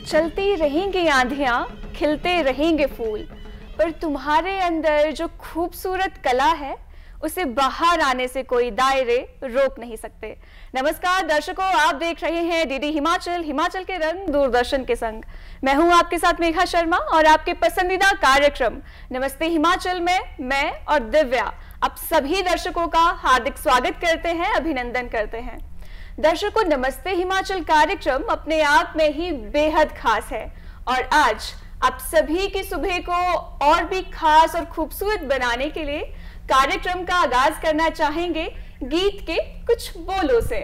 चलती रहेंगी आंधियां, खिलते रहेंगे फूल, पर तुम्हारे अंदर जो खूबसूरत कला है उसे बाहर आने से कोई दायरे रोक नहीं सकते। नमस्कार दर्शकों, आप देख रहे हैं डीडी हिमाचल, हिमाचल के रंग दूरदर्शन के संग। मैं हूं आपके साथ मेघा शर्मा और आपके पसंदीदा कार्यक्रम नमस्ते हिमाचल में मैं और दिव्या आप सभी दर्शकों का हार्दिक स्वागत करते हैं, अभिनंदन करते हैं। दर्शकों, नमस्ते हिमाचल कार्यक्रम अपने आप में ही बेहद खास है और आज आप सभी की सुबह को और भी खास और खूबसूरत बनाने के लिए कार्यक्रम का आगाज करना चाहेंगे गीत के कुछ बोलों से।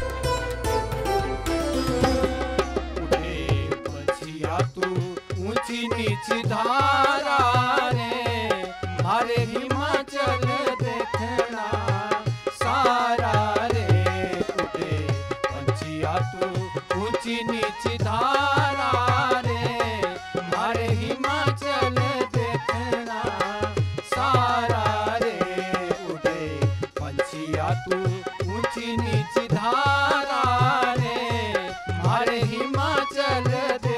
तू ऊंची नीची धारा रे, मारे हिमाचल देखना सारा रे। उठे पंछिया तू ऊंची नीची धारा रे, मारे हिमाचल देखना सारा रे। उठे पंछिया तू ऊंची नीची धारा रे, मारे हिमाचल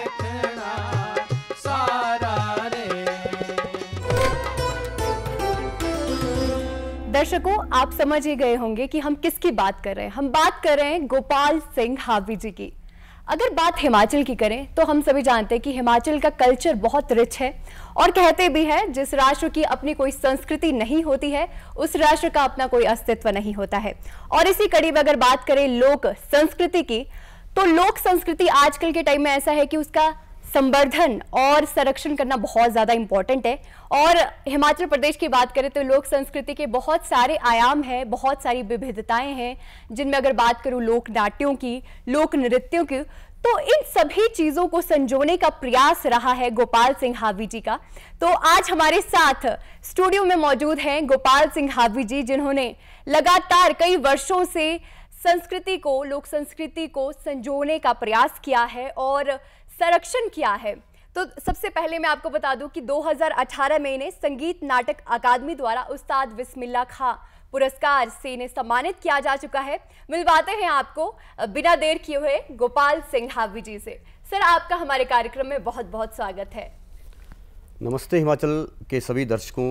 दर्शकों, आप समझ ही गए होंगे कि हम किसकी बात कर रहे हैं। हम बात कर रहे हैं गोपाल सिंह हावी जी की। अगर बात हिमाचल की करें तो हम सभी जानते हैं कि हिमाचल का कल्चर बहुत रिच है और कहते भी हैं जिस राष्ट्र की अपनी कोई संस्कृति नहीं होती है उस राष्ट्र का अपना कोई अस्तित्व नहीं होता है। और इसी कड़ी में अगर बात करें लोक संस्कृति की, तो लोक संस्कृति आजकल के टाइम में ऐसा है कि उसका संवर्धन और संरक्षण करना बहुत ज्यादा इंपॉर्टेंट है। और हिमाचल प्रदेश की बात करें तो लोक संस्कृति के बहुत सारे आयाम हैं, बहुत सारी विविधताएं हैं, जिनमें अगर बात करूं लोक नाट्यों की, लोक नृत्यों की, तो इन सभी चीजों को संजोने का प्रयास रहा है गोपाल सिंह हावी जी का। तो आज हमारे साथ स्टूडियो में मौजूद हैं गोपाल सिंह हावी जी, जिन्होंने लगातार कई वर्षों से संस्कृति को, लोक संस्कृति को संजोने का प्रयास किया है और संरक्षण किया है। तो सबसे पहले मैं आपको बता दूं कि 2018 में इन्हें संगीत नाटक अकादमी द्वारा उस्ताद बिस्मिल्लाह खां पुरस्कार से इन्हें सम्मानित किया जा चुका है। मिलवाते हैं आपको बिना देर किए हुए गोपाल सिंह हावी जी से। सर, आपका हमारे कार्यक्रम में बहुत बहुत स्वागत है। नमस्ते हिमाचल के सभी दर्शकों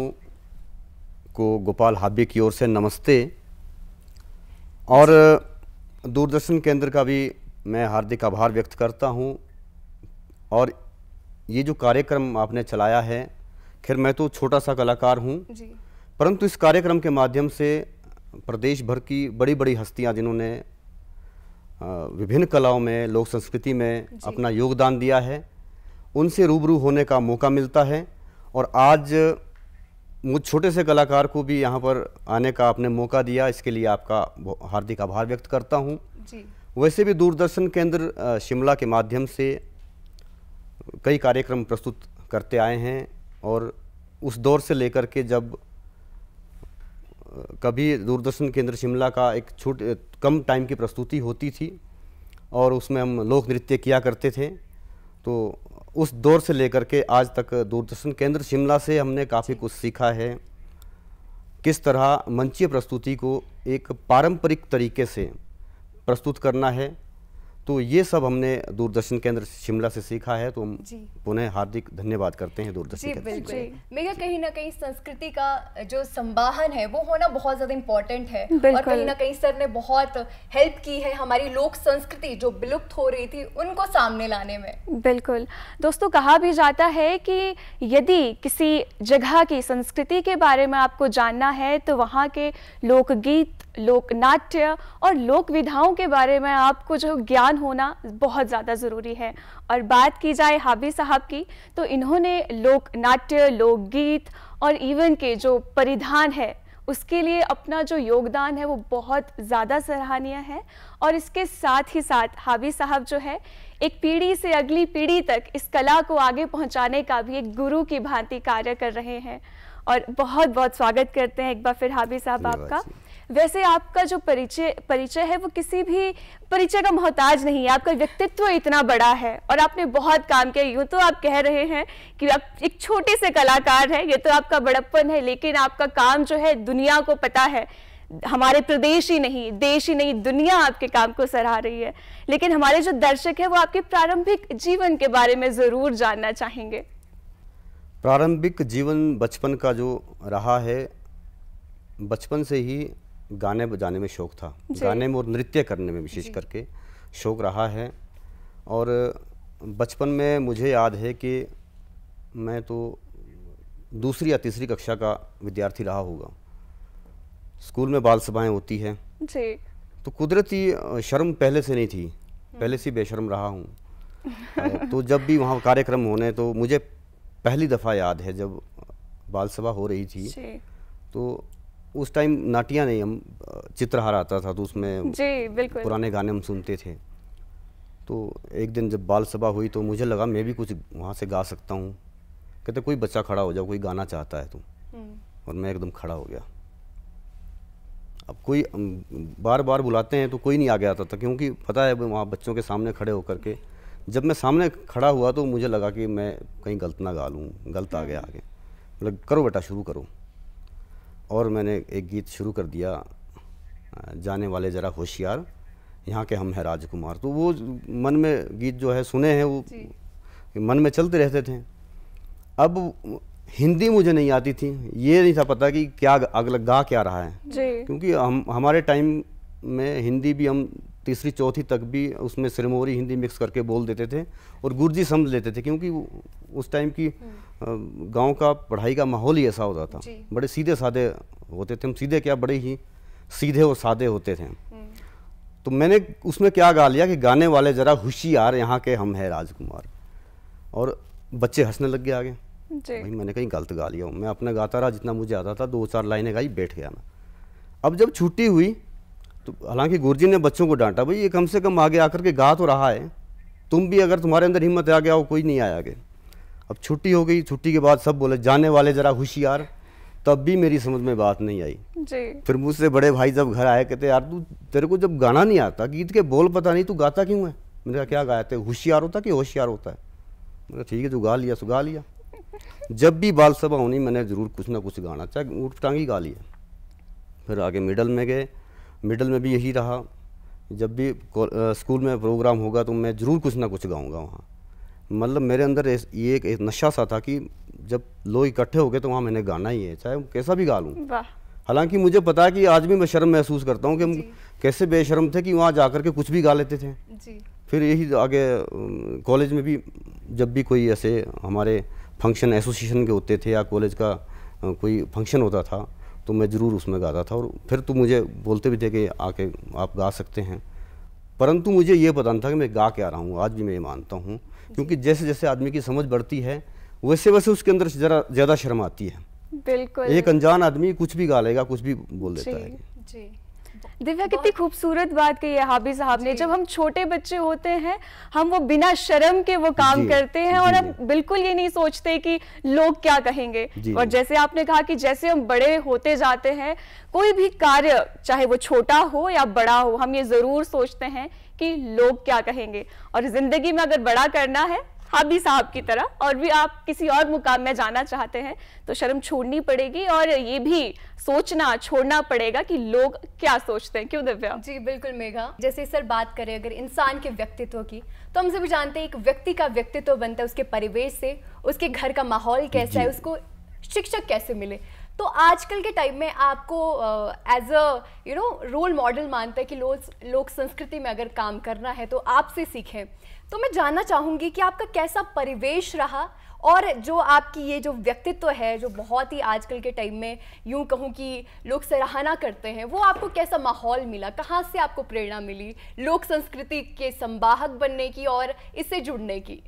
को गोपाल हावी की ओर से नमस्ते, और दूरदर्शन केंद्र का भी मैं हार्दिक आभार व्यक्त करता हूं। और ये जो कार्यक्रम आपने चलाया है, खैर मैं तो छोटा सा कलाकार हूँ, परंतु इस कार्यक्रम के माध्यम से प्रदेश भर की बड़ी बड़ी हस्तियाँ जिन्होंने विभिन्न कलाओं में, लोक संस्कृति में अपना योगदान दिया है, उनसे रूबरू होने का मौका मिलता है। और आज मुझ छोटे से कलाकार को भी यहाँ पर आने का आपने मौका दिया, इसके लिए आपका हार्दिक आभार व्यक्त करता हूँ। वैसे भी दूरदर्शन केंद्र शिमला के माध्यम से कई कार्यक्रम प्रस्तुत करते आए हैं, और उस दौर से लेकर के जब कभी दूरदर्शन केंद्र शिमला का एक कम टाइम की प्रस्तुति होती थी और उसमें हम लोक नृत्य किया करते थे, तो उस दौर से लेकर के आज तक दूरदर्शन केंद्र शिमला से हमने काफ़ी कुछ सीखा है। किस तरह मंचीय प्रस्तुति को एक पारंपरिक तरीके से प्रस्तुत करना है, तो ये सब हमने दूरदर्शन केंद्र शिमला से सीखा है। तो हम पुनः हार्दिक धन्यवाद करते हैं दूरदर्शन केंद्र। बिल्कुल, मेरा कहीं ना कहीं संस्कृति का जो संवाहन है वो होना बहुत ज़्यादा इम्पोर्टेंट है, और कहीं ना कहीं सर ने बहुत हेल्प की है हमारी लोक संस्कृति जो विलुप्त हो रही थी उनको सामने लाने में। बिल्कुल दोस्तों, कहा भी जाता है कि यदि किसी जगह की संस्कृति के बारे में आपको जानना है तो वहाँ के लोकगीत, लोक नाट्य और लोक विधाओं के बारे में आपको जो ज्ञान होना बहुत ज़्यादा ज़रूरी है। और बात की जाए हावी साहब की, तो इन्होंने लोक नाट्य, लोकगीत और इवन के जो परिधान है उसके लिए अपना जो योगदान है वो बहुत ज़्यादा सराहनीय है। और इसके साथ ही साथ हावी साहब जो है एक पीढ़ी से अगली पीढ़ी तक इस कला को आगे पहुंचाने का भी एक गुरु की भांति कार्य कर रहे हैं। और बहुत बहुत स्वागत करते हैं एक बार फिर हावी साहब आपका। वैसे आपका जो परिचय है वो किसी भी परिचय का मोहताज नहीं है, आपका व्यक्तित्व इतना बड़ा है और आपने बहुत काम किया। यूँ तो आप कह रहे हैं कि आप एक छोटे से कलाकार हैं, ये तो आपका बड़प्पन है, लेकिन आपका काम जो है दुनिया को पता है। हमारे प्रदेश ही नहीं, देश ही नहीं, दुनिया आपके काम को सराह रही है। लेकिन हमारे जो दर्शक है वो आपके प्रारंभिक जीवन के बारे में जरूर जानना चाहेंगे। प्रारंभिक जीवन बचपन का जो रहा है, बचपन से ही गाने बजाने में शौक था, गाने में और नृत्य करने में विशेष करके शौक रहा है। और बचपन में मुझे याद है कि मैं तो दूसरी या तीसरी कक्षा का विद्यार्थी रहा होगा। स्कूल में बाल सभाएं होती हैं जी, तो कुदरती शर्म पहले से नहीं थी, पहले से बेशर्म रहा हूँ। तो जब भी वहाँ कार्यक्रम होने, तो मुझे पहली दफ़ा याद है जब बाल सभा हो रही थी, तो उस टाइम नाटिया नहीं, हम चित्रहार आता था, तो उसमें जी बिल्कुल पुराने गाने हम सुनते थे। तो एक दिन जब बाल सभा हुई तो मुझे लगा मैं भी कुछ वहाँ से गा सकता हूँ। कहते कोई बच्चा खड़ा हो जाओ, कोई गाना चाहता है तो। और मैं एकदम खड़ा हो गया। अब कोई बार बार बुलाते हैं तो कोई नहीं आगे आता था, क्योंकि पता है वहाँ बच्चों के सामने खड़े होकर के जब मैं सामने खड़ा हुआ तो मुझे लगा कि मैं कहीं गलत ना गा लूँ, गलत आ गया आगे। मतलब करो बेटा, शुरू करो। और मैंने एक गीत शुरू कर दिया, जाने वाले ज़रा होशियार, यहाँ के हम हैं राजकुमार। तो वो मन में गीत जो है सुने हैं, वो मन में चलते रहते थे। अब हिंदी मुझे नहीं आती थी, ये नहीं था पता कि क्या अगला गा क्या रहा है जी। क्योंकि हमारे टाइम में हिंदी भी हम तीसरी चौथी तक भी उसमें सिरमौरी हिंदी मिक्स करके बोल देते थे और गुर्जी समझ लेते थे, क्योंकि उस टाइम की गांव का पढ़ाई का माहौल ही ऐसा होता था। बड़े सीधे साधे होते थे हम, सीधे क्या, बड़े ही सीधे और सादे होते थे। तो मैंने उसमें क्या गा लिया कि गाने वाले ज़रा होशियार, यहाँ के हम हैं राजकुमार। और बच्चे हंसने लग गए आगे। भाई मैंने कहीं गलत गा लिया हूँ। मैं अपना गाता रहा जितना मुझे आता था, 2-4 लाइनें गाई, बैठ गया मैं। अब जब छुट्टी हुई तो हालांकि गुरुजी ने बच्चों को डांटा, भाई ये कम से कम आगे आकर के गा तो रहा है, तुम भी अगर तुम्हारे अंदर हिम्मत आ गया हो, कोई नहीं आया आगे। अब छुट्टी हो गई, छुट्टी के बाद सब बोले जाने वाले ज़रा होशियार, तब भी मेरी समझ में बात नहीं आई जी। फिर मुझसे बड़े भाई जब घर आए, कहते यार तू, तेरे को जब गाना नहीं आता, गीत के बोल पता नहीं, तू गाता क्यों है? मैंने कहा क्या गाया थे, होशियार होता कि होशियार होता है? मैंने कहा ठीक है, तू गा लिया सो गा लिया। जब भी बाल सभा होनी मैंने ज़रूर कुछ ना कुछ गाना, चाहे ऊँट टांगी गा लिया। फिर आगे मिडल में गए, मिडल में भी यही रहा, जब भी स्कूल में प्रोग्राम होगा तो मैं ज़रूर कुछ ना कुछ गाऊंगा वहाँ। मतलब मेरे अंदर ये एक नशा सा था कि जब लोग इकट्ठे हो गए तो वहाँ मैंने गाना ही है, चाहे कैसा भी गा लूँ। हालांकि मुझे पता है कि आज भी मैं शर्म महसूस करता हूँ कि हम कैसे बेशर्म थे कि वहाँ जाकर के कुछ भी गा लेते थे। फिर यही आगे कॉलेज में भी जब भी कोई ऐसे हमारे फंक्शन एसोसिएशन के होते थे या कॉलेज का कोई फंक्शन होता था तो मैं ज़रूर उसमें गाता था। और फिर तो मुझे बोलते भी थे कि आके आप गा सकते हैं, परंतु मुझे ये पता नहीं था कि मैं गा क्या रहा हूँ। आज भी मैं ये मानता हूँ, क्योंकि जैसे जैसे आदमी की समझ बढ़ती है वैसे वैसे उसके अंदर ज़रा ज़्यादा शर्म आती है। बिल्कुल, एक अनजान आदमी कुछ भी गा लेगा, कुछ भी बोल देता है। जी। दिव्या, कितनी खूबसूरत बात कही है हाबी साहब ने। जब हम छोटे बच्चे होते हैं हम वो बिना शर्म के वो काम करते हैं और हम बिल्कुल ये नहीं सोचते कि लोग क्या कहेंगे। और जैसे आपने कहा कि जैसे हम बड़े होते जाते हैं, कोई भी कार्य चाहे वो छोटा हो या बड़ा हो, हम ये जरूर सोचते हैं कि लोग क्या कहेंगे। और जिंदगी में अगर बड़ा करना है हाबी साहब की तरह और भी आप किसी और मुकाम में जाना चाहते हैं तो शर्म छोड़नी पड़ेगी और ये भी सोचना छोड़ना पड़ेगा कि लोग क्या सोचते हैं। क्यों दिव्या? जी बिल्कुल मेघा, जैसे सर बात करें अगर इंसान के व्यक्तित्व की, तो हम सभी जानते हैं एक व्यक्ति का व्यक्तित्व बनता है उसके परिवेश से, उसके घर का माहौल कैसा है, उसको शिक्षक कैसे मिले। तो आजकल के टाइम में आपको एज अ रोल मॉडल मानता है कि लोक संस्कृति में अगर काम करना है तो आपसे सीखें। तो मैं जानना चाहूँगी कि आपका कैसा परिवेश रहा और जो आपकी ये जो व्यक्तित्व है जो बहुत ही आजकल के टाइम में यूं कहूँ कि लोग सराहना करते हैं, वो आपको कैसा माहौल मिला, कहाँ से आपको प्रेरणा मिली लोक संस्कृति के संवाहक बनने की और इससे जुड़ने की?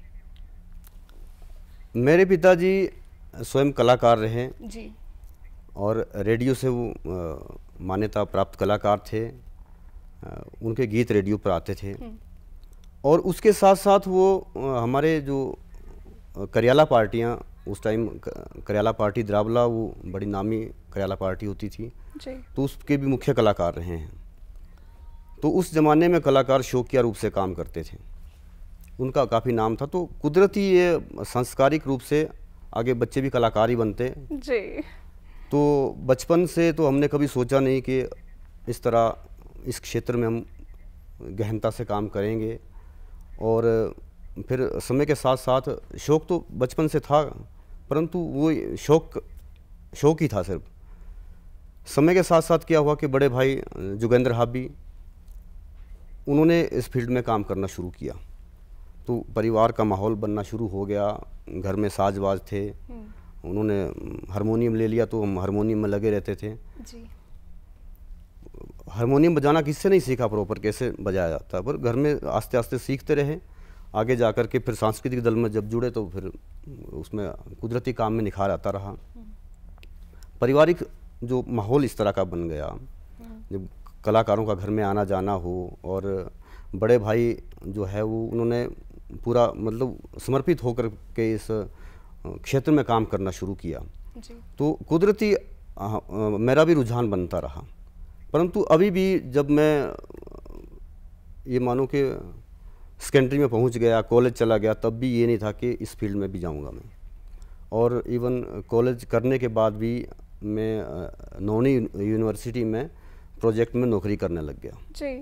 मेरे पिताजी स्वयं कलाकार रहे जी, और रेडियो से वो मान्यता प्राप्त कलाकार थे। उनके गीत रेडियो पर आते थे और उसके साथ साथ वो हमारे जो करियाला पार्टियाँ, उस टाइम करियाला पार्टी द्रावला वो बड़ी नामी करियाला पार्टी होती थी जी। तो उसके भी मुख्य कलाकार रहे हैं। तो उस ज़माने में कलाकार शौकिया रूप से काम करते थे, उनका काफ़ी नाम था। तो कुदरती ये सांस्कारिक रूप से आगे बच्चे भी कलाकार ही बनते जी। तो बचपन से तो हमने कभी सोचा नहीं कि इस तरह इस क्षेत्र में हम गहनता से काम करेंगे। और फिर समय के साथ साथ शौक़ तो बचपन से था, परंतु वो शौक़ ही था सिर्फ। समय के साथ साथ क्या हुआ कि बड़े भाई जोगेंद्र हाबी, उन्होंने इस फील्ड में काम करना शुरू किया, तो परिवार का माहौल बनना शुरू हो गया। घर में साज-बाज थे, उन्होंने हारमोनियम ले लिया, तो हम हारमोनियम में लगे रहते थे जी। हारमोनियम बजाना किससे नहीं सीखा प्रॉपर, कैसे बजाया जाता है, पर घर में आस्ते आस्ते सीखते रहे। आगे जा कर के फिर सांस्कृतिक दल में जब जुड़े तो फिर उसमें कुदरती काम में निखार आता रहा। पारिवारिक जो माहौल इस तरह का बन गया, जब कलाकारों का घर में आना जाना हो, और बड़े भाई जो है वो उन्होंने पूरा मतलब समर्पित होकर के इस क्षेत्र में काम करना शुरू किया जी। तो कुदरती मेरा भी रुझान बनता रहा। परंतु अभी भी जब मैं ये मानो कि सेकेंडरी में पहुंच गया, कॉलेज चला गया, तब भी ये नहीं था कि इस फील्ड में भी जाऊंगा मैं। और इवन कॉलेज करने के बाद भी मैं नौनी यूनिवर्सिटी में प्रोजेक्ट में नौकरी करने लग गया जी।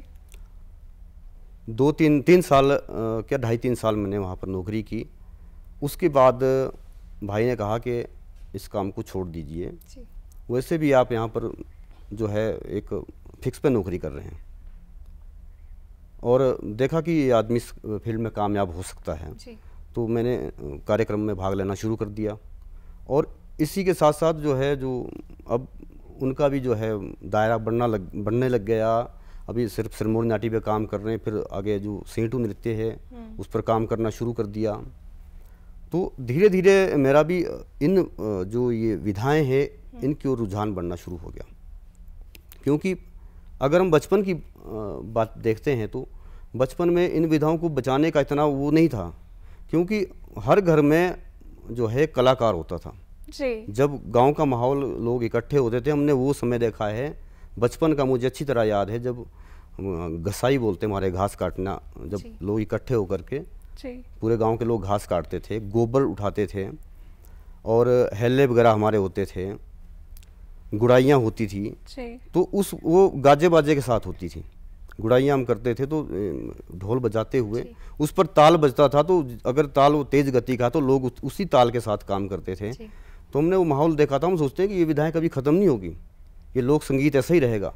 2-3 साल क्या 2.5-3 साल मैंने वहाँ पर नौकरी की। उसके बाद भाई ने कहा कि इस काम को छोड़ दीजिए, वैसे भी आप यहाँ पर जो है एक फिक्स पे नौकरी कर रहे हैं, और देखा कि ये आदमी इस फील्ड में कामयाब हो सकता है जी। तो मैंने कार्यक्रम में भाग लेना शुरू कर दिया। और इसी के साथ साथ जो है जो अब उनका भी जो है दायरा बढ़ने लग गया। अभी सिर्फ सिरमौर नाटी पे काम कर रहे हैं, फिर आगे जो सेंटू नृत्य है उस पर काम करना शुरू कर दिया। तो धीरे धीरे मेरा भी इन जो ये विधाएं हैं इनकी ओर रुझान बढ़ना शुरू हो गया। क्योंकि अगर हम बचपन की बात देखते हैं तो बचपन में इन विधाओं को बचाने का इतना वो नहीं था, क्योंकि हर घर में जो है कलाकार होता था जी। जब गांव का माहौल लोग इकट्ठे होते थे, हमने वो समय देखा है बचपन का, मुझे अच्छी तरह याद है जब घसाई बोलते हमारे घास काटना, जब लोग इकट्ठे होकर के पूरे गांव के लोग घास काटते थे, गोबर उठाते थे, और हेल्ले वगैरह हमारे होते थे, गुड़ाइयाँ होती थी, तो वो गाजे बाजे के साथ होती थी। गुड़ाइयाँ हम करते थे तो ढोल बजाते हुए उस पर ताल बजता था, तो अगर ताल वो तेज गति का तो लोग उसी ताल के साथ काम करते थे। तो हमने वो माहौल देखा था। हम सोचते हैं कि ये विधाएं कभी ख़त्म नहीं होगी, ये लोक संगीत ऐसा ही रहेगा।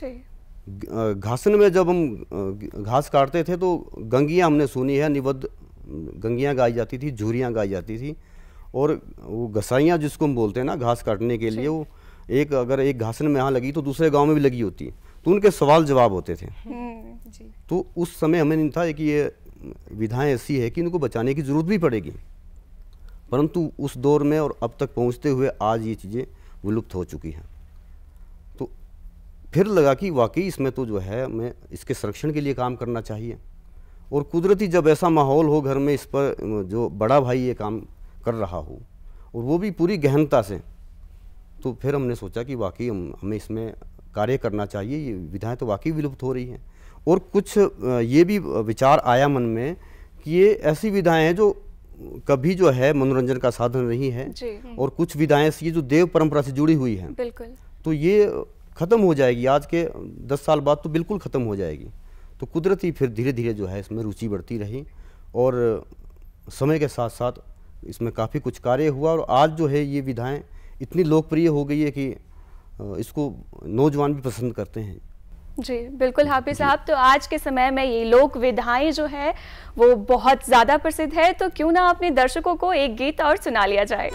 घासन में जब हम घास काटते थे तो गंगियाँ हमने सुनी है, निबद्ध गंगियाँ गाई जाती थी, झूरियाँ गाई जाती थी, और वो घसाइयाँ जिसको हम बोलते हैं ना घास काटने के लिए, वो अगर एक घासन में यहाँ लगी तो दूसरे गांव में भी लगी होती, तो उनके सवाल जवाब होते थे। तो उस समय हमें नहीं था कि ये विधाएं ऐसी है कि इनको बचाने की ज़रूरत भी पड़ेगी, परंतु उस दौर में और अब तक पहुँचते हुए आज ये चीज़ें विलुप्त हो चुकी हैं। तो फिर लगा कि वाकई इसमें तो जो है हमें इसके संरक्षण के लिए काम करना चाहिए, और कुदरती जब ऐसा माहौल हो घर में, इस पर जो बड़ा भाई ये काम कर रहा हो और वो भी पूरी गहनता से, तो फिर हमने सोचा कि वाकई हमें इसमें कार्य करना चाहिए। ये विधाएं तो वाकई विलुप्त हो रही हैं, और कुछ ये भी विचार आया मन में कि ये ऐसी विधाएं हैं जो कभी जो है मनोरंजन का साधन रही है, और कुछ विधाएं ऐसी जो देव परंपरा से जुड़ी हुई हैं, बिल्कुल, तो ये ख़त्म हो जाएगी। आज के 10 साल बाद तो बिल्कुल ख़त्म हो जाएगी। तो कुदरती फिर धीरे धीरे जो है इसमें रुचि बढ़ती रही, और समय के साथ साथ इसमें काफ़ी कुछ कार्य हुआ, और आज जो है ये विधाएं इतनी लोकप्रिय हो गई है कि इसको नौजवान भी पसंद करते हैं। जी बिल्कुल हाफिज साहब, तो आज के समय में ये लोक विधाएं जो है वो बहुत ज़्यादा प्रसिद्ध है, तो क्यों ना अपने दर्शकों को एक गीत और सुना लिया जाए।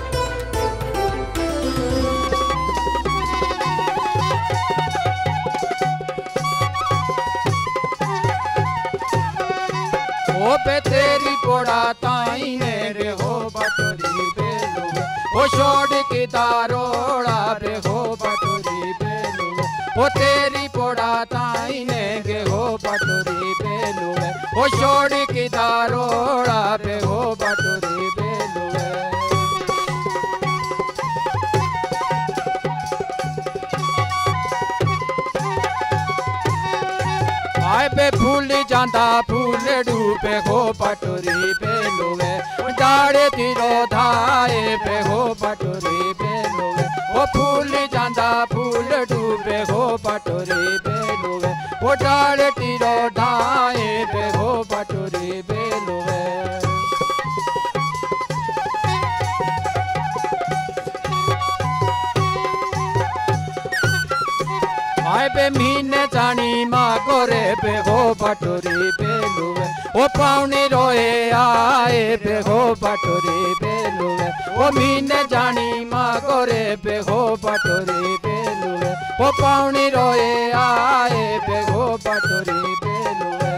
ओ पे तेरी पोड़ा ताई ने रे हो बटोरी बेलू, ओ छोड़ के दारोड़ा रे हो बटोरी बेलू, ओ तेरी पोड़ा ताई ने गे हो बटोरी बेलू, ओ छोड़ के दारोड़ा रे हो बटोरी बेलू। आए बे फूल जांदा फूल डूबे हो बटोरी बेलुए, डाड़े तिरो धाए पे हो बटोरी बेलुए, ओ फूल जांदा फूल डूबे बेहो पटोरी बेलुवे वो डाल टीरो ढाए बेहो पटोरी बेलुवे आए बे मीने जानी माँ गोरे बेहो पटोरी बेलुवे वो पावनी रोए आए बेहो पटोरी बेलुवे वो मीने जानी माँ गोरे बेहो पटोरी बेलुवे वो पावनी रोए आए बेहो पटोरी बेलुवे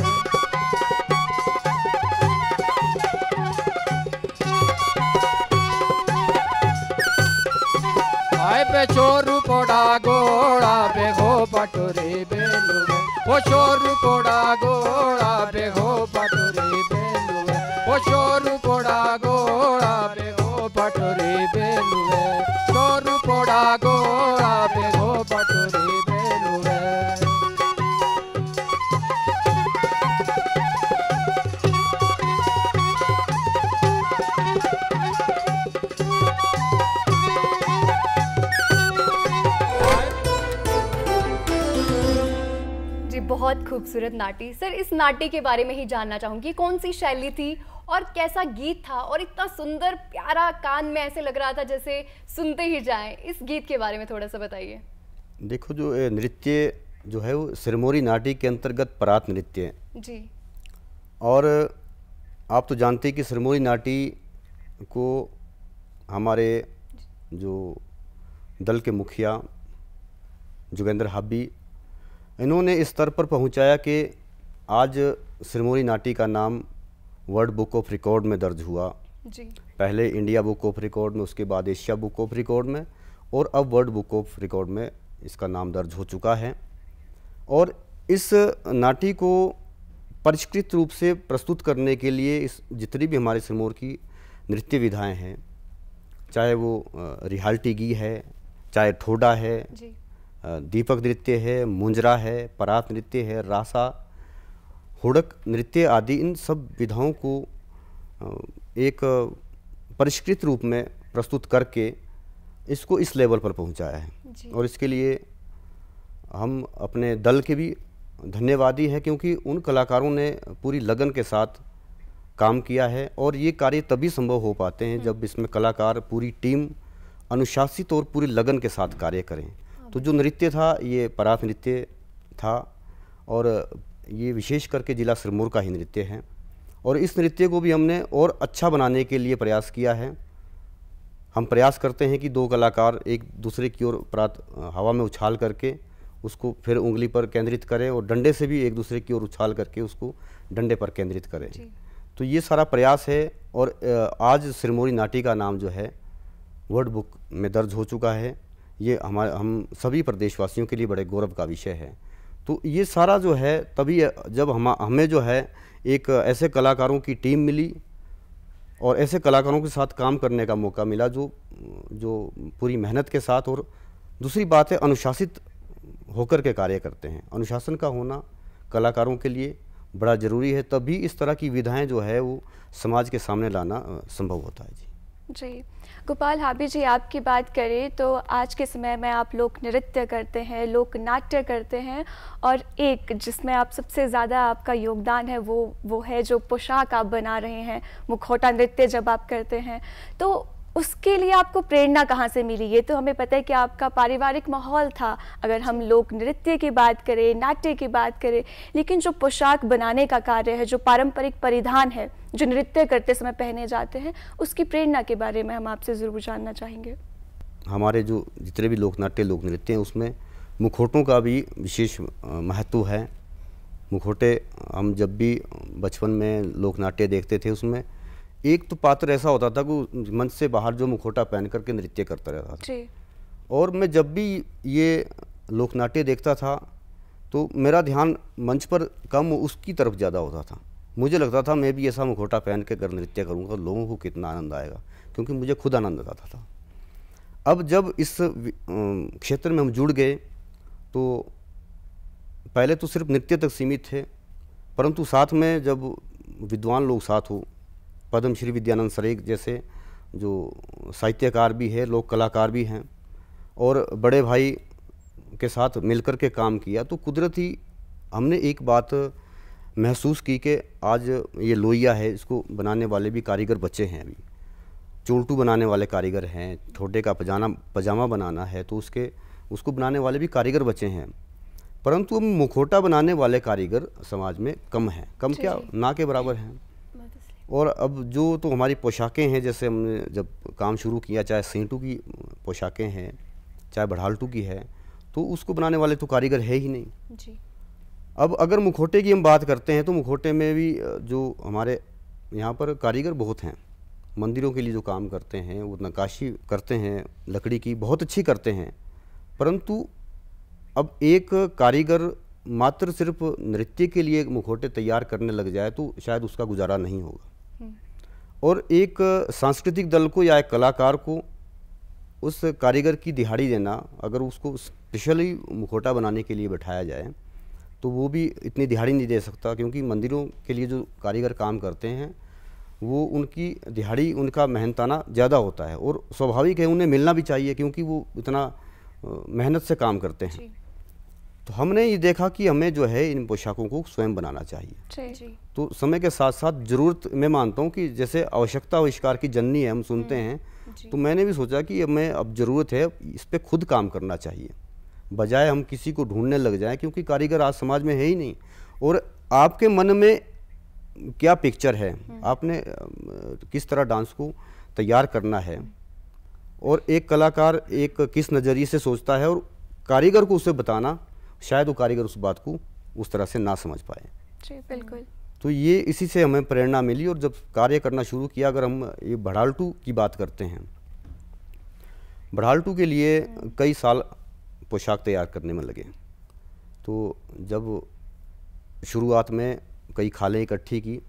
आए पे चोरू पोड़ा गोड़ा बेहो पटोरी बेलुवे वो चोरू पोड़ा गोड़ा बेहो पटोरी बेलुवे वो चोरू पोड़ा गोड़ा बेहो पटोरी बेलुवे चोरू पोड़ा गोड़ा बेहो पटोरी बेलुवे बहुत खूबसूरत नाटी। सर, इस नाटी के बारे में ही जानना चाहूंगी, कौन सी शैली थी और कैसा गीत था और इतना सुंदर प्यारा, कान में ऐसे लग रहा था जैसे सुनते ही जाएं। इस गीत के बारे में थोड़ा सा बताइए। देखो, जो नृत्य जो है वो सिरमौरी नाटी के अंतर्गत परात नृत्य है जी। और आप तो जानते हैं कि सिरमौरी नाटी को हमारे जो दल के मुखिया जोगेंद्र हाबी, इन्होंने इस स्तर पर पहुंचाया कि आज सिरमौरी नाटी का नाम वर्ल्ड बुक ऑफ रिकॉर्ड में दर्ज हुआ जी। पहले इंडिया बुक ऑफ रिकॉर्ड में, उसके बाद एशिया बुक ऑफ रिकॉर्ड में और अब वर्ल्ड बुक ऑफ रिकॉर्ड में इसका नाम दर्ज हो चुका है। और इस नाटी को परिष्कृत रूप से प्रस्तुत करने के लिए इस जितनी भी हमारे सिरमौर की नृत्य विधाएं हैं, चाहे वो रिहाल्टी गी है, चाहे ठोडा है जी, दीपक नृत्य है, मुंजरा है, परात नृत्य है, रासा, हुड़क नृत्य आदि, इन सब विधाओं को एक परिष्कृत रूप में प्रस्तुत करके इसको इस लेवल पर पहुंचाया है। और इसके लिए हम अपने दल के भी धन्यवादी हैं, क्योंकि उन कलाकारों ने पूरी लगन के साथ काम किया है। और ये कार्य तभी संभव हो पाते हैं जब इसमें कलाकार, पूरी टीम अनुशासित और पूरी लगन के साथ कार्य करें। तो जो नृत्य था ये परात नृत्य था और ये विशेष करके जिला सिरमौर का ही नृत्य है। और इस नृत्य को भी हमने और अच्छा बनाने के लिए प्रयास किया है। हम प्रयास करते हैं कि दो कलाकार एक दूसरे की ओर परात हवा में उछाल करके उसको फिर उंगली पर केंद्रित करें और डंडे से भी एक दूसरे की ओर उछाल करके उसको डंडे पर केंद्रित करें। तो ये सारा प्रयास है और आज सिरमौरी नाटी का नाम जो है वर्ल्ड बुक में दर्ज हो चुका है। ये हम सभी प्रदेशवासियों के लिए बड़े गौरव का विषय है। तो ये सारा जो है तभी जब हमें जो है एक ऐसे कलाकारों की टीम मिली और ऐसे कलाकारों के साथ काम करने का मौका मिला जो पूरी मेहनत के साथ, और दूसरी बात है अनुशासित होकर के कार्य करते हैं। अनुशासन का होना कलाकारों के लिए बड़ा ज़रूरी है, तभी इस तरह की विधाएं जो है वो समाज के सामने लाना संभव होता है। जी गोपाल हाबी जी, आपकी बात करें तो आज के समय में आप लोक नृत्य करते हैं, लोक नाट्य करते हैं, और एक जिसमें आप सबसे ज़्यादा आपका योगदान है वो है जो पोशाक आप बना रहे हैं, मुखौटा नृत्य जब आप करते हैं, तो उसके लिए आपको प्रेरणा कहाँ से मिली? ये तो हमें पता है कि आपका पारिवारिक माहौल था, अगर हम लोक नृत्य की बात करें, नाट्य की बात करें, लेकिन जो पोशाक बनाने का कार्य है, जो पारंपरिक परिधान है जो नृत्य करते समय पहने जाते हैं, उसकी प्रेरणा के बारे में हम आपसे ज़रूर जानना चाहेंगे। हमारे जो जितने भी लोक नाट्य लोक नृत्य हैं उसमें मुखौटों का भी विशेष महत्व है। मुखौटे हम जब भी बचपन में लोक नाट्य देखते थे उसमें एक तो पात्र ऐसा होता था कि मंच से बाहर जो मुखौटा पहन करके नृत्य करता रहता था। और मैं जब भी ये लोकनाट्य देखता था तो मेरा ध्यान मंच पर कम उसकी तरफ ज़्यादा होता था। मुझे लगता था मैं भी ऐसा मुखौटा पहन के अगर नृत्य करूँगा तो लोगों को कितना आनंद आएगा, क्योंकि मुझे खुद आनंद आता था। अब जब इस क्षेत्र में हम जुड़ गए तो पहले तो सिर्फ नृत्य तक सीमित थे, परंतु साथ में जब विद्वान लोग साथ हो, पद्मश्री विद्यानंद सरेख जैसे जो साहित्यकार भी है, लोक कलाकार भी हैं, और बड़े भाई के साथ मिलकर के काम किया तो कुदरती हमने एक बात महसूस की कि आज ये लोइया है, इसको बनाने वाले भी कारीगर बचे हैं, अभी चोल्टू बनाने वाले कारीगर हैं, ठोडे का पजामा बनाना है तो उसको बनाने वाले भी कारीगर बचे हैं, परंतु अब मुखौटा बनाने वाले कारीगर समाज में कम हैं, कम क्या ना के बराबर हैं। और अब जो तो हमारी पोशाकें हैं, जैसे हमने जब काम शुरू किया, चाहे सेंटू की पोशाकें हैं चाहे बढ़ालटू की है, तो उसको बनाने वाले तो कारीगर है ही नहीं जी। अब अगर मुखौटे की हम बात करते हैं तो मुखौटे में भी जो हमारे यहाँ पर कारीगर बहुत हैं, मंदिरों के लिए जो काम करते हैं वो नक्काशी करते हैं, लकड़ी की बहुत अच्छी करते हैं, परंतु अब एक कारीगर मात्र सिर्फ नृत्य के लिए मुखौटे तैयार करने लग जाए तो शायद उसका गुजारा नहीं होगा। और एक सांस्कृतिक दल को या एक कलाकार को उस कारीगर की दिहाड़ी देना, अगर उसको स्पेशली मुखौटा बनाने के लिए बैठाया जाए तो वो भी इतनी दिहाड़ी नहीं दे सकता, क्योंकि मंदिरों के लिए जो कारीगर काम करते हैं वो उनकी दिहाड़ी, उनका मेहनताना ज़्यादा होता है और स्वाभाविक है उन्हें मिलना भी चाहिए क्योंकि वो इतना मेहनत से काम करते हैं। तो हमने ये देखा कि हमें जो है इन पोशाकों को स्वयं बनाना चाहिए। तो समय के साथ साथ ज़रूरत, मैं मानता हूँ कि जैसे आवश्यकता आविष्कार की जननी है, हम सुनते हैं, तो मैंने भी सोचा कि हमें अब ज़रूरत है इस पर खुद काम करना चाहिए, बजाय हम किसी को ढूंढने लग जाएं, क्योंकि कारीगर आज समाज में है ही नहीं। और आपके मन में क्या पिक्चर है, आपने किस तरह डांस को तैयार करना है, और एक कलाकार एक किस नज़रिए से सोचता है, और कारीगर को उसे बताना, शायद वो कारीगर उस बात को उस तरह से ना समझ पाए जी। बिल्कुल। तो ये इसी से हमें प्रेरणा मिली और जब कार्य करना शुरू किया। अगर हम ये बढ़ालटू की बात करते हैं, बढ़ालटू के लिए कई साल पोशाक तैयार करने में लगे। तो जब शुरुआत में कई खालें इकट्ठी की,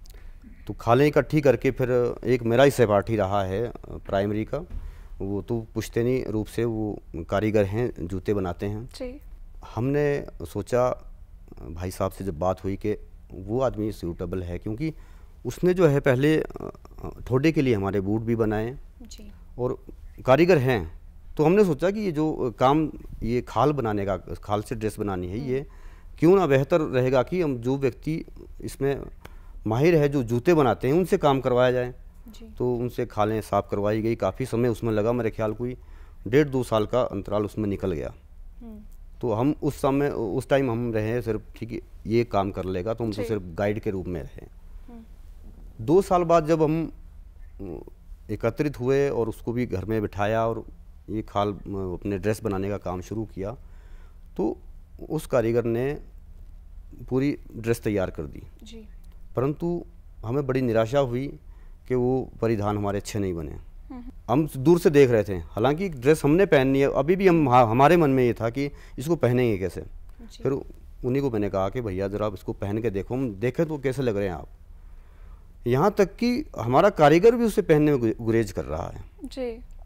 तो खालें इकट्ठी करके फिर एक मेरा ही सहपाठी रहा है प्राइमरी का, वो तो पुश्तैनी रूप से वो कारीगर हैं, जूते बनाते हैं जी। हमने सोचा भाई साहब से जब बात हुई कि वो आदमी सूटेबल है, क्योंकि उसने जो है पहले ठोडे के लिए हमारे बूट भी बनाए जी। और कारीगर हैं, तो हमने सोचा कि ये जो काम ये खाल बनाने का, खाल से ड्रेस बनानी है, ये क्यों ना बेहतर रहेगा कि हम जो व्यक्ति इसमें माहिर है, जो जूते बनाते हैं, उनसे काम करवाया जाए जी। तो उनसे खालें साफ़ करवाई गई। काफ़ी समय उसमें लगा, मेरे ख्याल कोई 1.5-2 साल का अंतराल उसमें निकल गया। तो हम उस टाइम हम रहे सिर्फ, ठीक है ये काम कर लेगा, तो हम तो सिर्फ गाइड के रूप में रहे। 2 साल बाद जब हम एकत्रित हुए और उसको भी घर में बिठाया और ये खाल अपने ड्रेस बनाने का काम शुरू किया, तो उस कारीगर ने पूरी ड्रेस तैयार कर दी जी। परंतु हमें बड़ी निराशा हुई कि वो परिधान हमारे अच्छे नहीं बने। हम दूर से देख रहे थे, हालांकि ड्रेस हमने पहननी है, अभी भी हमारे मन में ये था कि इसको पहनेंगे कैसे। फिर उन्हीं को मैंने कहा कि भैया ज़रा आप इसको पहन के देखो, हम देखें तो कैसे लग रहे हैं आप। यहाँ तक कि हमारा कारीगर भी उसे पहनने में गुरेज कर रहा है जी।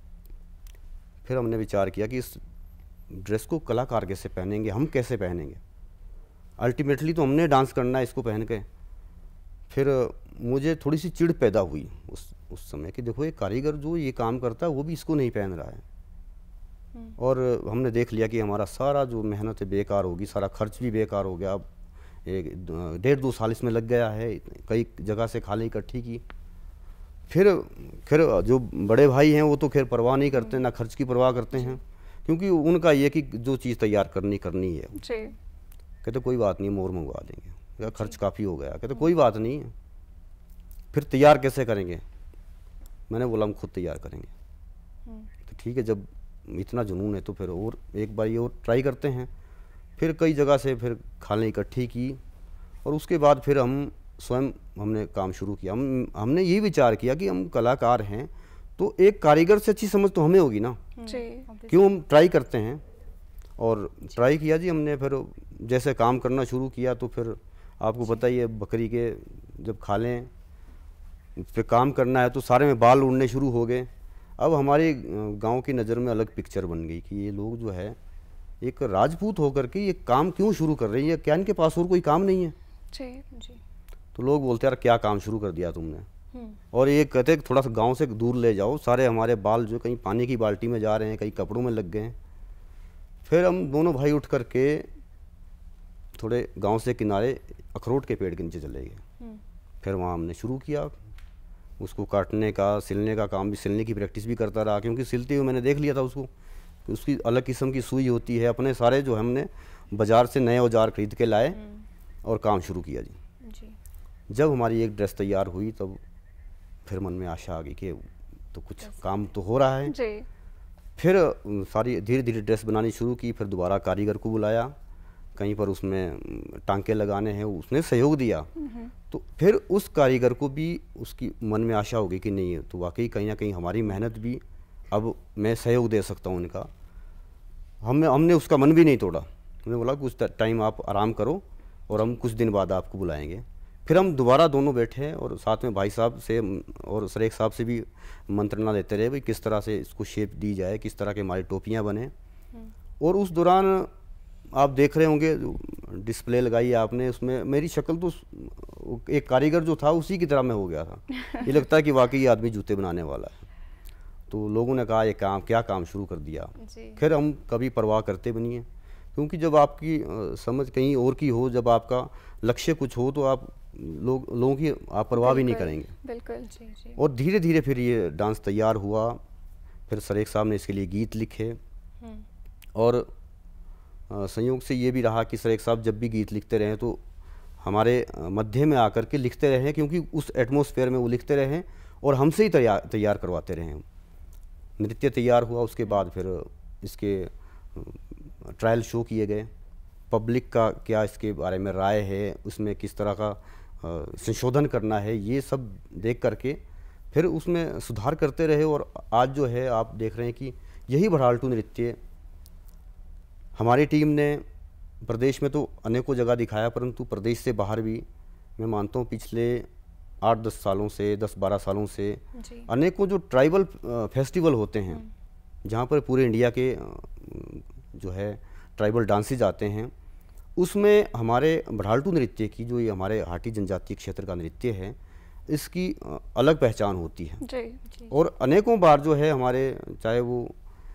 फिर हमने विचार किया कि इस ड्रेस को कलाकार कैसे पहनेंगे, हम कैसे पहनेंगे। अल्टीमेटली तो हमने डांस करना है इसको पहन के। फिर मुझे थोड़ी सी चिढ़ पैदा हुई उस समय कि देखो ये कारीगर जो ये काम करता है वो भी इसको नहीं पहन रहा है। और हमने देख लिया कि हमारा सारा जो मेहनत है बेकार होगी, सारा खर्च भी बेकार हो गया। अब 1.5-2 साल इसमें लग गया है, कई जगह से खाली इकट्ठी की। फिर जो बड़े भाई हैं वो तो खैर परवाह नहीं करते, ना खर्च की परवाह करते हैं, क्योंकि उनका ये कि जो चीज़ तैयार करनी है। कहते कोई बात नहीं, मोर मंगवा देंगे, खर्च काफ़ी हो गया। कहते कोई बात नहीं है, फिर तैयार कैसे करेंगे। मैंने बोला हम खुद तैयार करेंगे। तो ठीक है, जब इतना जुनून है तो फिर और एक बार ये और ट्राई करते हैं। फिर कई जगह से फिर खालें इकट्ठी की और उसके बाद फिर हम स्वयं हमने काम शुरू किया। हमने ये विचार किया कि हम कलाकार हैं तो एक कारीगर से अच्छी समझ तो हमें होगी ना, क्यों हम ट्राई करते हैं। और ट्राई किया जी हमने। फिर जैसे काम करना शुरू किया तो फिर आपको पता ही है, बकरी के जब खालें पे काम करना है तो सारे में बाल उड़ने शुरू हो गए। अब हमारे गांव की नज़र में अलग पिक्चर बन गई कि ये लोग जो है एक राजपूत होकर के ये काम क्यों शुरू कर रही है, क्या इनके पास और कोई काम नहीं है जी। तो लोग बोलते यार क्या काम शुरू कर दिया तुमने। और ये कहते थोड़ा सा गांव से दूर ले जाओ, सारे हमारे बाल जो कहीं पानी की बाल्टी में जा रहे हैं, कहीं कपड़ों में लग गए हैं। फिर हम दोनों भाई उठ करके थोड़े गांव से किनारे अखरोट के पेड़ के नीचे चले गए। फिर वहाँ हमने शुरू किया उसको काटने का, सिलने का काम भी, सिलने की प्रैक्टिस भी करता रहा, क्योंकि सिलते हुए मैंने देख लिया था उसको कि उसकी अलग किस्म की सुई होती है। अपने सारे जो हमने बाज़ार से नए औजार खरीद के लाए और काम शुरू किया जी। जब हमारी एक ड्रेस तैयार हुई तब फिर मन में आशा आ गई कि तो कुछ काम तो हो रहा है जी। फिर सारी धीरे धीरे ड्रेस बनानी शुरू की। फिर दोबारा कारीगर को बुलाया, कहीं पर उसमें टांके लगाने हैं, उसने सहयोग दिया। तो फिर उस कारीगर को भी उसकी मन में आशा होगी कि नहीं तो वाकई कहीं ना कहीं हमारी मेहनत भी अब मैं सहयोग दे सकता हूँ इनका। हमने उसका मन भी नहीं तोड़ा। हमने बोला कुछ टाइम आप आराम करो और हम कुछ दिन बाद आपको बुलाएंगे। फिर हम दोबारा दोनों बैठे और साथ में भाई साहब से और सरेख साहब से भी मंत्रणा लेते रहे भाई किस तरह से इसको शेप दी जाए, किस तरह के हमारी टोपियाँ बने। और उस दौरान आप देख रहे होंगे डिस्प्ले लगाई आपने, उसमें मेरी शक्ल तो एक कारीगर जो था उसी की तरह मैं हो गया था। ये लगता है कि वाकई ये आदमी जूते बनाने वाला है। तो लोगों ने कहा ये काम क्या काम शुरू कर दिया। फिर हम कभी परवाह करते भी नहीं हैं, क्योंकि जब आपकी समझ कहीं और की हो, जब आपका लक्ष्य कुछ हो तो आप लोगों की आप परवाह भी नहीं करेंगे। बिल्कुल जी। और धीरे धीरे फिर ये डांस तैयार हुआ। फिर सरेख साहब ने इसके लिए गीत लिखे और संयोग से ये भी रहा कि सरेख साहब जब भी गीत लिखते रहे तो हमारे मध्य में आकर के लिखते रहे, क्योंकि उस एटमॉस्फेयर में वो लिखते रहे और हमसे ही तैयार करवाते रहे। नृत्य तैयार हुआ, उसके बाद फिर इसके ट्रायल शो किए गए। पब्लिक का क्या इसके बारे में राय है, उसमें किस तरह का संशोधन करना है, ये सब देख करके फिर उसमें सुधार करते रहे। और आज जो है आप देख रहे हैं कि यही भड़ालटू नृत्य हमारी टीम ने प्रदेश में तो अनेकों जगह दिखाया, परंतु प्रदेश से बाहर भी मैं मानता हूँ पिछले 8-10 सालों से 10-12 सालों से अनेकों जो ट्राइबल फेस्टिवल होते हैं जहाँ पर पूरे इंडिया के जो है ट्राइबल डांसेज आते हैं, उसमें हमारे भड़ालटू नृत्य की जो ये हमारे हाटी जनजातीय क्षेत्र का नृत्य है इसकी अलग पहचान होती है। जी। और अनेकों बार जो है हमारे चाहे वो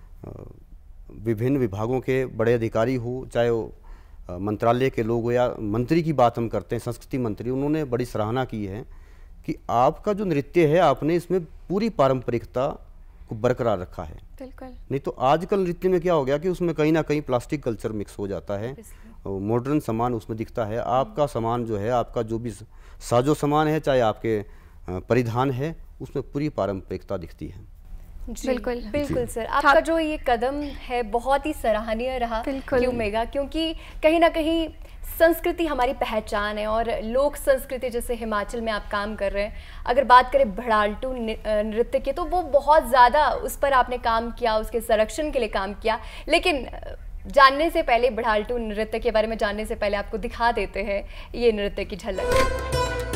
विभिन्न विभागों के बड़े अधिकारी हो, चाहे वो मंत्रालय के लोग हो या मंत्री की बात हम करते हैं, संस्कृति मंत्री, उन्होंने बड़ी सराहना की है कि आपका जो नृत्य है आपने इसमें पूरी पारंपरिकता को बरकरार रखा है। बिल्कुल। नहीं तो आजकल नृत्य में क्या हो गया कि उसमें कहीं ना कहीं प्लास्टिक कल्चर मिक्स हो जाता है, मॉडर्न सामान उसमें दिखता है। आपका सामान जो है, आपका जो भी साजो सामान है, चाहे आपके परिधान है, उसमें पूरी पारंपरिकता दिखती है। बिल्कुल बिल्कुल सर, आपका जो ये कदम है बहुत ही सराहनीय रहा क्यों मेगा, क्योंकि कहीं ना कहीं संस्कृति हमारी पहचान है और लोक संस्कृति जैसे हिमाचल में आप काम कर रहे हैं। अगर बात करें भड़ालटू नृत्य की तो वो बहुत ज़्यादा उस पर आपने काम किया, उसके संरक्षण के लिए काम किया। लेकिन जानने से पहले, भड़ालटू नृत्य के बारे में जानने से पहले आपको दिखा देते हैं ये नृत्य की झलक।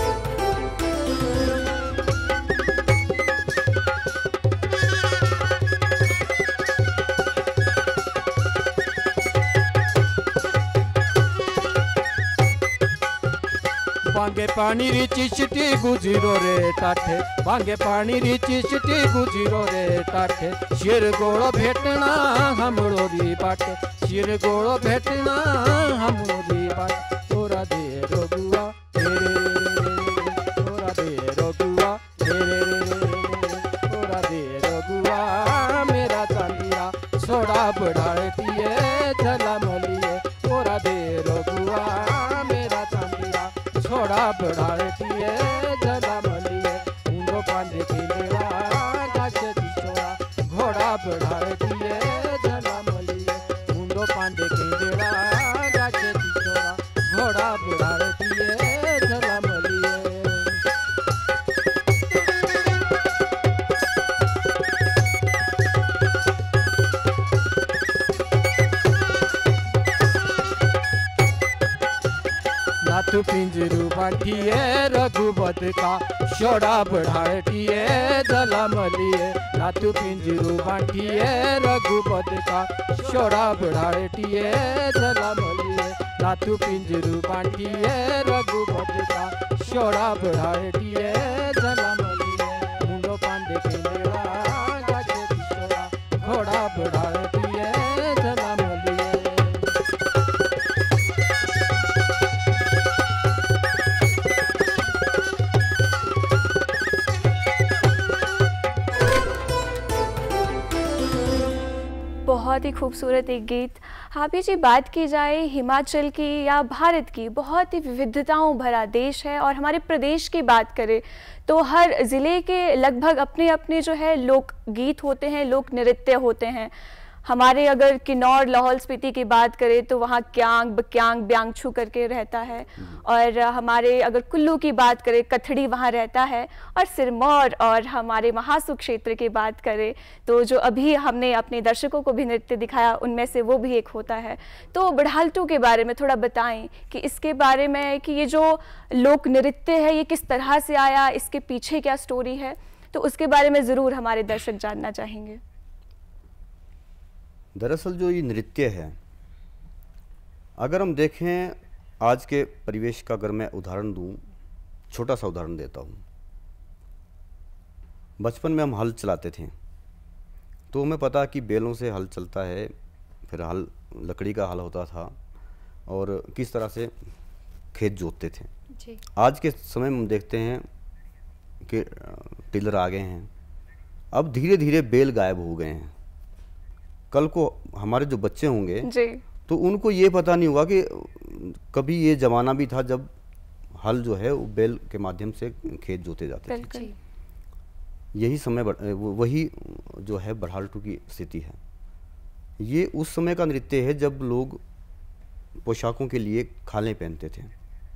भांगे पानी री चिष्टी गुजरो रे टाठे, भांगे पानी री चिष्टी गुजरो रे टाठे। शिर गोड़ो भेटना हमरो री बाटे, शिर गोड़ो भेटना हमरो री बाटे। तोरा दे रोगुआ तेरे तोरा दे रोगुआ तेरे तोरा दे रोगुआ मेरा चांदिया सोड़ा बढ़ाड़तिए झला मोलिए। तोरा दे रोगुआ मेरा चांदिया सोड़ा बढ़ाड़तिए झला मोलिए। ऊंडो पांडे किलेवा गाचे दिसोड़ा घोड़ा बढ़ाड़तिए झला मोलिए। ऊंडो पांडे किलेवा गाचे दिसोड़ा घोड़ा बढ़ाड़तिए झला मोलिए। नाथु पिंजरू बांटिए रघुपत का शोड़ा बढ़ाटिए झला मलिए। नाथु पिंजरू बांटिए रघुपत का शोड़ा बढ़ाटिए झला मलिए। नाथु पिंजरू बांटिए रघुपत का शोड़ा बढ़ाटिए झला मलिए। मुंडो पांडे किलेवा गाचे दिसोड़ा घोड़ा बढ़ाटिए झला मलिए। बहुत ही खूबसूरत एक गीत। हाबी जी, बात की जाए हिमाचल की या भारत की, बहुत ही विविधताओं भरा देश है, और हमारे प्रदेश की बात करें तो हर ज़िले के लगभग अपने अपने जो है लोक गीत होते हैं, लोक नृत्य होते हैं। हमारे अगर किन्नौर लाहौल स्पीति की बात करें तो वहाँ क्यांग, बक्यांग, ब्यांगछू करके रहता है, और हमारे अगर कुल्लू की बात करें कथड़ी वहाँ रहता है, और सिरमौर और हमारे महासू क्षेत्र की बात करें तो जो अभी हमने अपने दर्शकों को भी नृत्य दिखाया उनमें से वो भी एक होता है। तो बड़हालटू के बारे में थोड़ा बताएं कि इसके बारे में कि ये जो लोक नृत्य है ये किस तरह से आया, इसके पीछे क्या स्टोरी है, तो उसके बारे में ज़रूर हमारे दर्शक जानना चाहेंगे। दरअसल जो ये नृत्य है, अगर हम देखें आज के परिवेश का, अगर मैं उदाहरण दूं, छोटा सा उदाहरण देता हूं। बचपन में हम हल चलाते थे तो हमें पता कि बैलों से हल चलता है, फिर हल लकड़ी का हल होता था और किस तरह से खेत जोतते थे जी। आज के समय में हम देखते हैं कि टिलर आ गए हैं। अब धीरे धीरे बैल गायब हो गए हैं। कल को हमारे जो बच्चे होंगे जी, तो उनको ये पता नहीं होगा कि कभी ये ज़माना भी था जब हल जो है वो बैल के माध्यम से खेत जोते जाते थे। यही समय वही जो है बड़हालटू की स्थिति है। ये उस समय का नृत्य है जब लोग पोशाकों के लिए खालें पहनते थे।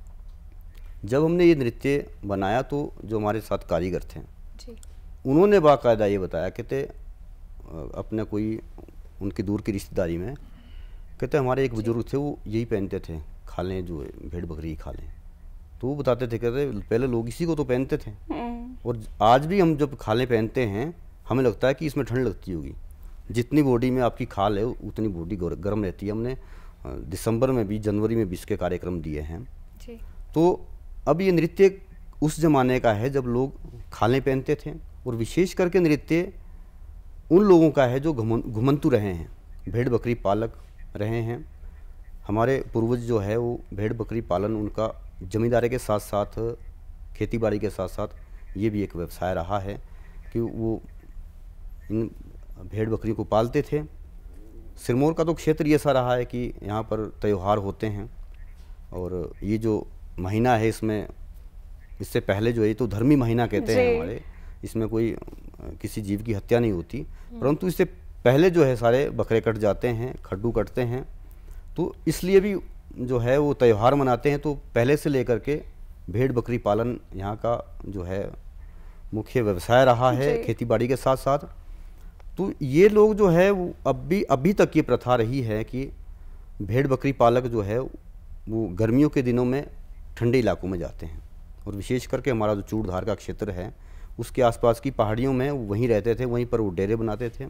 जब हमने ये नृत्य बनाया तो जो हमारे साथ कारीगर थे जी। उन्होंने बाकायदा ये बताया, कहते अपने कोई उनकी दूर की रिश्तेदारी में, कहते हमारे एक बुजुर्ग थे वो यही पहनते थे, खालें जो भेड़ बकरी की खालें। तो वो बताते थे, कहते पहले लोग इसी को तो पहनते थे, और आज भी हम जब खालें पहनते हैं हमें लगता है कि इसमें ठंड लगती होगी। जितनी बॉडी में आपकी खाल है उतनी बॉडी गर्म रहती है। हमने दिसंबर में भी, जनवरी में भी इसके कार्यक्रम दिए हैं जी। तो अब ये नृत्य उस ज़माने का है जब लोग खालें पहनते थे, और विशेष करके नृत्य उन लोगों का है जो घुमंतु रहे हैं, भेड़ बकरी पालक रहे हैं। हमारे पूर्वज जो है वो भेड़ बकरी पालन उनका जमींदारी के साथ साथ, खेतीबाड़ी के साथ साथ ये भी एक व्यवसाय रहा है कि वो इन भेड़ बकरियों को पालते थे। सिरमौर का तो क्षेत्र ये ऐसा रहा है कि यहाँ पर त्यौहार होते हैं, और ये जो महीना है इसमें, इससे पहले जो है तो धर्मी महीना कहते हैं हमारे, इसमें कोई किसी जीव की हत्या नहीं होती, परंतु इससे पहले जो है सारे बकरे कट जाते हैं, खड्डू कटते हैं, तो इसलिए भी जो है वो त्यौहार मनाते हैं। तो पहले से लेकर के भेड़ बकरी पालन यहाँ का जो है मुख्य व्यवसाय रहा है खेतीबाड़ी के साथ साथ। तो ये लोग जो है वो अभी तक ये प्रथा रही है कि भेड़ बकरी पालक जो है वो गर्मियों के दिनों में ठंडे इलाकों में जाते हैं, और विशेष करके हमारा जो चूड़धार का क्षेत्र है उसके आसपास की पहाड़ियों में वहीं रहते थे, वहीं पर वो डेरे बनाते थे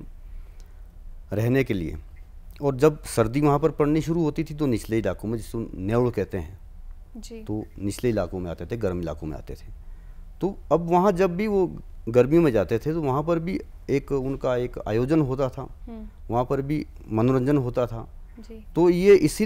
रहने के लिए। और जब सर्दी वहाँ पर पड़नी शुरू होती थी तो निचले इलाकों में, जिसको न्योड़ कहते हैं जी, तो निचले इलाकों में आते थे, गर्म इलाकों में आते थे। तो अब वहाँ जब भी वो गर्मियों में जाते थे तो वहाँ पर भी एक उनका एक आयोजन होता था, वहाँ पर भी मनोरंजन होता था जी। तो ये इस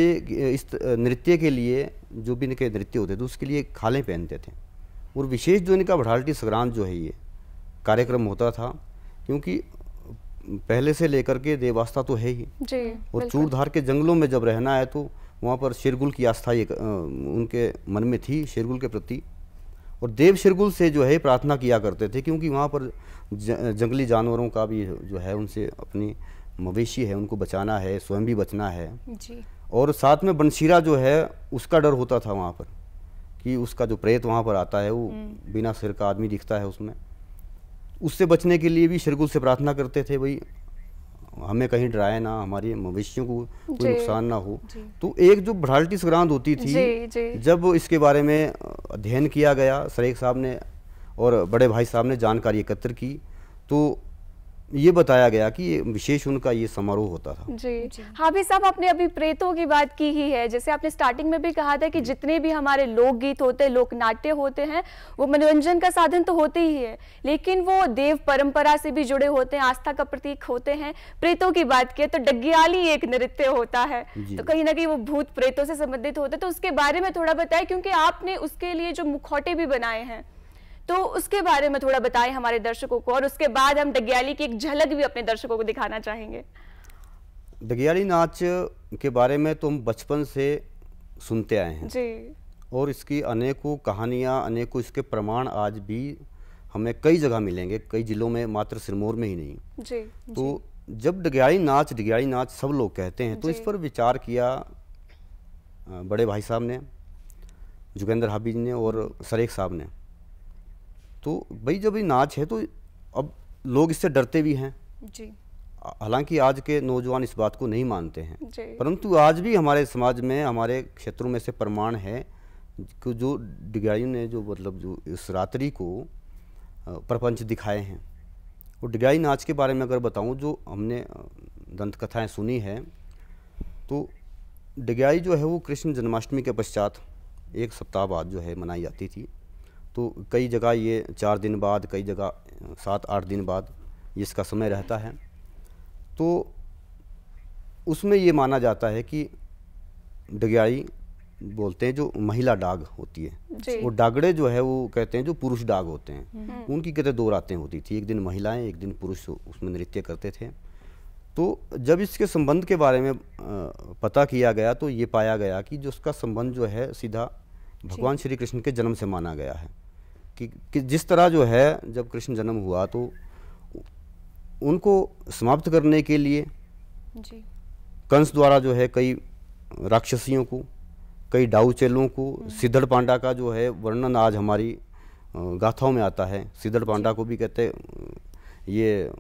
नृत्य के लिए जो भी इनके नृत्य होते थे उसके लिए खालें पहनते थे। और विशेष जो इनका बड़हालटी संक्रांत जो है ये कार्यक्रम होता था, क्योंकि पहले से लेकर के देवास्था तो है ही जी, और चूड़धार के जंगलों में जब रहना है तो वहाँ पर शेरगुल की आस्था ये उनके मन में थी, शेरगुल के प्रति, और देव शेरगुल से जो है प्रार्थना किया करते थे, क्योंकि वहाँ पर जंगली जानवरों का भी जो है उनसे अपनी मवेशी है उनको बचाना है, स्वयं भी बचना है जी। और साथ में बनशीरा जो है उसका डर होता था वहाँ पर कि उसका जो प्रेत वहाँ पर आता है वो बिना सिर का आदमी दिखता है उसमें, उससे बचने के लिए भी शेरगुल से प्रार्थना करते थे, भाई हमें कहीं डराए ना, हमारी मवेशियों को कोई नुकसान ना हो। तो एक जो बड़हालटी संक्रांत होती थी, जब इसके बारे में अध्ययन किया गया, सरेख साहब ने और बड़े भाई साहब ने जानकारी एकत्र की, तो ये बताया गया कि ये विशेष उनका ये समारोह होता था। जी। हाबी साहब, आपने अभी प्रेतों की बात की ही है, जैसे आपने स्टार्टिंग में भी कहा था कि जितने भी हमारे लोकगीत होते हैं, लोक नाट्य होते हैं, वो मनोरंजन का साधन तो होते ही है, लेकिन वो देव परंपरा से भी जुड़े होते हैं, आस्था का प्रतीक होते हैं। प्रेतों की बात की तो डग्गियाली एक नृत्य होता है, तो कहीं ना कहीं वो भूत प्रेतों से संबंधित होते हैं, तो उसके बारे में थोड़ा बताएं, क्योंकि आपने उसके लिए जो मुखौटे भी बनाए हैं, तो उसके बारे में थोड़ा बताएं हमारे दर्शकों को, और उसके बाद हम डग्गियाली की एक झलक भी अपने दर्शकों को दिखाना चाहेंगे। डगियाली नाच के बारे में तो हम बचपन से सुनते आए हैं जी। और इसकी अनेकों कहानियाँ, अनेकों इसके प्रमाण आज भी हमें कई जगह मिलेंगे, कई जिलों में, मात्र सिरमौर में ही नहीं। जी। तो जब डगियाली नाच सब लोग कहते हैं, तो इस पर विचार किया बड़े भाई साहब ने, जोगेंद्र हाबी जी ने और सरेख साहब ने। तो भाई जब ये नाच है तो अब लोग इससे डरते भी हैं। जी। हालांकि आज के नौजवान इस बात को नहीं मानते हैं, जी। परंतु आज भी हमारे समाज में, हमारे क्षेत्रों में से प्रमाण है कि जो डगियाली ने जो मतलब जो इस रात्रि को प्रपंच दिखाए हैं। और डगियाली नाच के बारे में अगर बताऊं, जो हमने दंत कथाएं सुनी हैं, तो डगियाली जो है वो कृष्ण जन्माष्टमी के पश्चात 1 सप्ताह बाद जो है मनाई जाती थी। तो कई जगह ये 4 दिन बाद, कई जगह 7-8 दिन बाद इसका समय रहता है। तो उसमें ये माना जाता है कि डगियाली बोलते हैं जो महिला डाग होती है, वो डागड़े जो है वो कहते हैं जो पुरुष डाग होते हैं, उनकी कहते 2 रातें होती थी, एक दिन महिलाएं, एक दिन पुरुष उसमें नृत्य करते थे। तो जब इसके संबंध के बारे में पता किया गया तो ये पाया गया कि जो उसका संबंध जो है सीधा भगवान श्री कृष्ण के जन्म से माना गया है कि जिस तरह जो है जब कृष्ण जन्म हुआ तो उनको समाप्त करने के लिए जी। कंस द्वारा जो है कई राक्षसियों को, कई डाऊ चेलों को, सिद्धड़ पांडा का जो है वर्णन आज हमारी गाथाओं में आता है। सिद्धड़ पांडा को भी कहते ये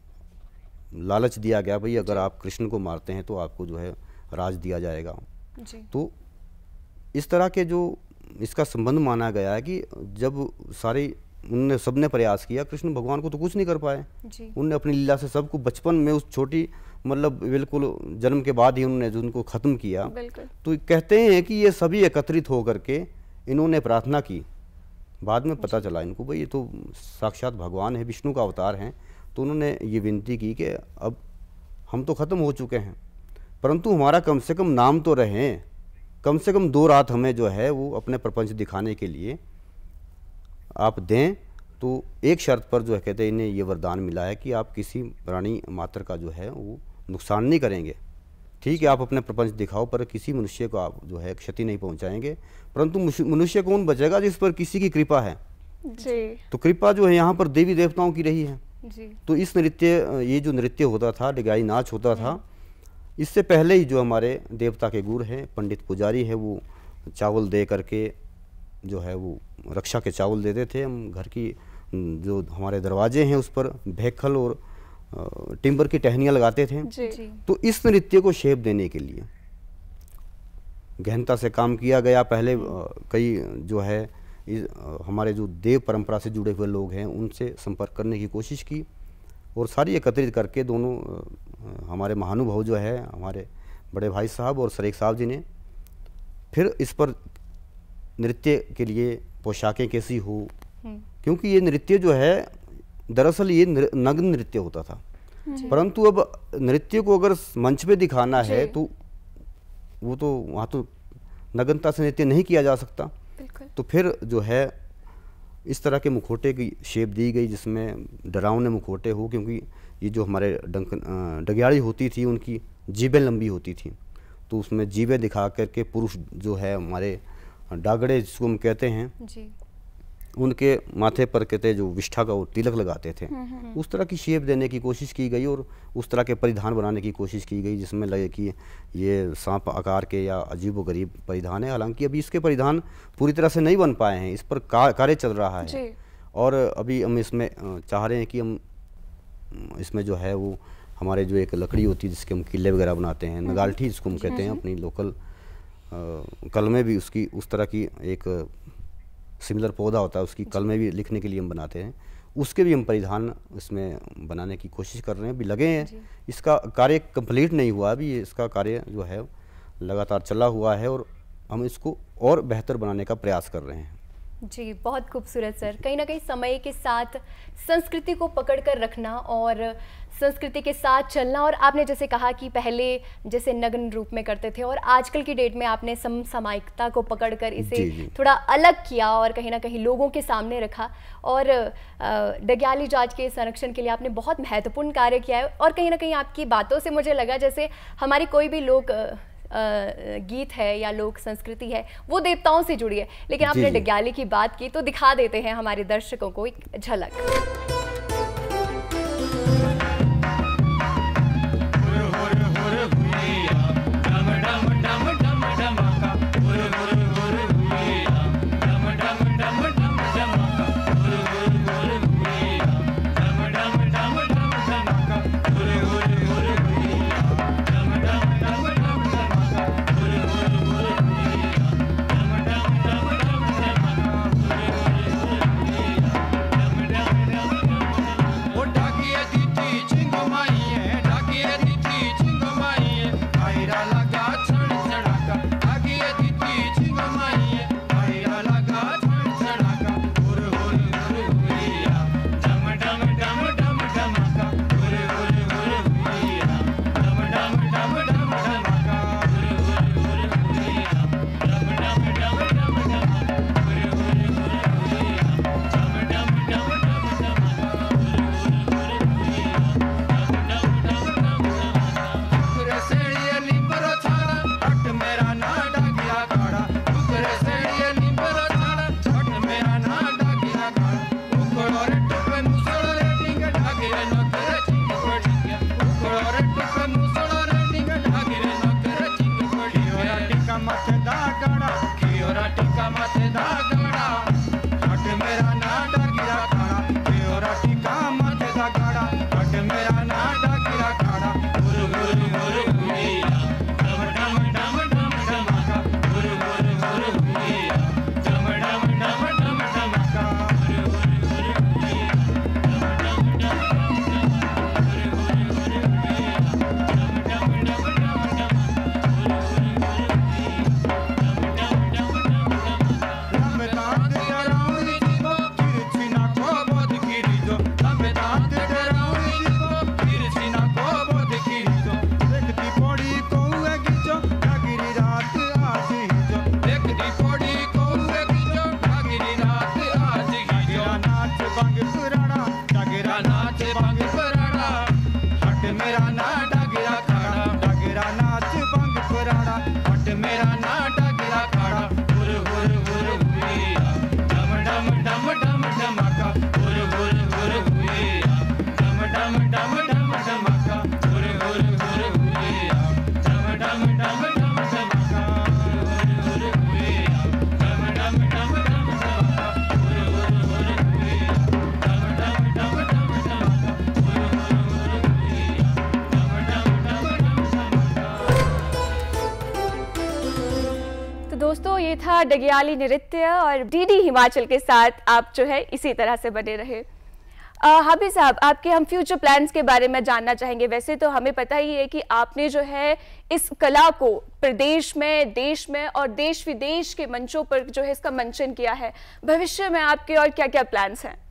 लालच दिया गया, भाई अगर आप कृष्ण को मारते हैं तो आपको जो है राज दिया जाएगा। जी। तो इस तरह के जो इसका संबंध माना गया है कि जब सारे उनने सबने प्रयास किया, कृष्ण भगवान को तो कुछ नहीं कर पाए। उनने अपनी लीला से सबको बचपन में उस छोटी मतलब बिल्कुल जन्म के बाद ही उन्होंने जो उनको ख़त्म किया। तो कहते हैं कि ये सभी एकत्रित होकर के इन्होंने प्रार्थना की। बाद में पता चला इनको भाई ये तो साक्षात भगवान है, विष्णु का अवतार हैं। तो उन्होंने ये विनती की कि अब हम तो ख़त्म हो चुके हैं, परंतु हमारा कम से कम नाम तो रहें, कम से कम 2 रात हमें जो है वो अपने प्रपंच दिखाने के लिए आप दें। तो एक शर्त पर जो है कहते हैं इन्हें ये वरदान मिला है कि आप किसी प्राणी मात्र का जो है वो नुकसान नहीं करेंगे। ठीक है, आप अपने प्रपंच दिखाओ, पर किसी मनुष्य को आप जो है क्षति नहीं पहुंचाएंगे, परंतु मनुष्य कौन बचेगा जिस पर किसी की कृपा है। जी। तो कृपा जो है यहाँ पर देवी देवताओं की रही है। जी। तो इस ये जो नृत्य होता था, डगियाली नाच होता था, इससे पहले ही जो हमारे देवता के गुरु हैं, पंडित पुजारी है, वो चावल दे करके जो है वो रक्षा के चावल देते थे। हम घर की जो हमारे दरवाजे हैं उस पर भेखल और टिम्बर की टहनियाँ लगाते थे। जी। तो इस नृत्य को शेप देने के लिए गहनता से काम किया गया। पहले कई जो है हमारे जो देव परंपरा से जुड़े हुए लोग हैं उनसे संपर्क करने की कोशिश की और सारी एकत्रित करके दोनों हमारे महानुभाव जो है हमारे बड़े भाई साहब और सरेख साहब जी ने फिर इस पर नृत्य के लिए पोशाकें कैसी हो, क्योंकि ये नृत्य जो है दरअसल ये नग्न नृत्य होता था, परंतु अब नृत्य को अगर मंच पे दिखाना है तो वो तो वहाँ तो नग्नता से नृत्य नहीं किया जा सकता। तो फिर जो है इस तरह के मुखौटे की शेप दी गई जिसमें डरावने मुखौटे हो, क्योंकि ये जो हमारे डगियाली होती थी उनकी जीभें लंबी होती थी, तो उसमें जीभें दिखा करके पुरुष जो है हमारे डागड़े जिसको हम कहते हैं जी। उनके माथे पर कहते जो विष्ठा का वो तिलक लगाते थे, उस तरह की शेप देने की कोशिश की गई और उस तरह के परिधान बनाने की कोशिश की गई जिसमें लगे कि ये सांप आकार के या अजीब व गरीब परिधान है। हालांकि अभी इसके परिधान पूरी तरह से नहीं बन पाए हैं, इस पर कार्य चल रहा है और अभी हम इसमें चाह रहे हैं कि हम इसमें जो है वो हमारे जो एक लकड़ी होती है जिसके हम किले वगैरह बनाते हैं, नगाल्ठी जिसको हम कहते हैं, अपनी लोकल कलमे भी उसकी उस तरह की एक सिमिलर पौधा होता है, उसकी कलमे भी लिखने के लिए हम बनाते हैं, उसके भी हम परिधान इसमें बनाने की कोशिश कर रहे हैं। अभी लगे हैं, इसका कार्य कंप्लीट नहीं हुआ, अभी इसका कार्य जो है लगातार चला हुआ है और हम इसको और बेहतर बनाने का प्रयास कर रहे हैं। जी, बहुत खूबसूरत सर। कहीं ना कहीं समय के साथ संस्कृति को पकड़ कर रखना और संस्कृति के साथ चलना, और आपने जैसे कहा कि पहले जैसे नग्न रूप में करते थे और आजकल की डेट में आपने समसामयिकता को पकड़कर इसे थोड़ा अलग किया और कहीं ना कहीं लोगों के सामने रखा, और डग्याली जाट के संरक्षण के लिए आपने बहुत महत्वपूर्ण कार्य किया है। और कहीं ना कहीं आपकी बातों से मुझे लगा जैसे हमारी कोई भी लोक गीत है या लोक संस्कृति है वो देवताओं से जुड़ी है, लेकिन आपने डग्याली की बात की तो दिखा देते हैं हमारे दर्शकों को एक झलक। दोस्तों ये था डग्याली नृत्य, और डीडी हिमाचल के साथ आप जो है इसी तरह से बने रहे। हाफिज साहब, आपके हम फ्यूचर प्लान्स के बारे में जानना चाहेंगे। वैसे तो हमें पता ही है कि आपने जो है इस कला को प्रदेश में, देश में और देश विदेश के मंचों पर जो है इसका मंचन किया है। भविष्य में आपके और क्या क्या प्लान्स हैं?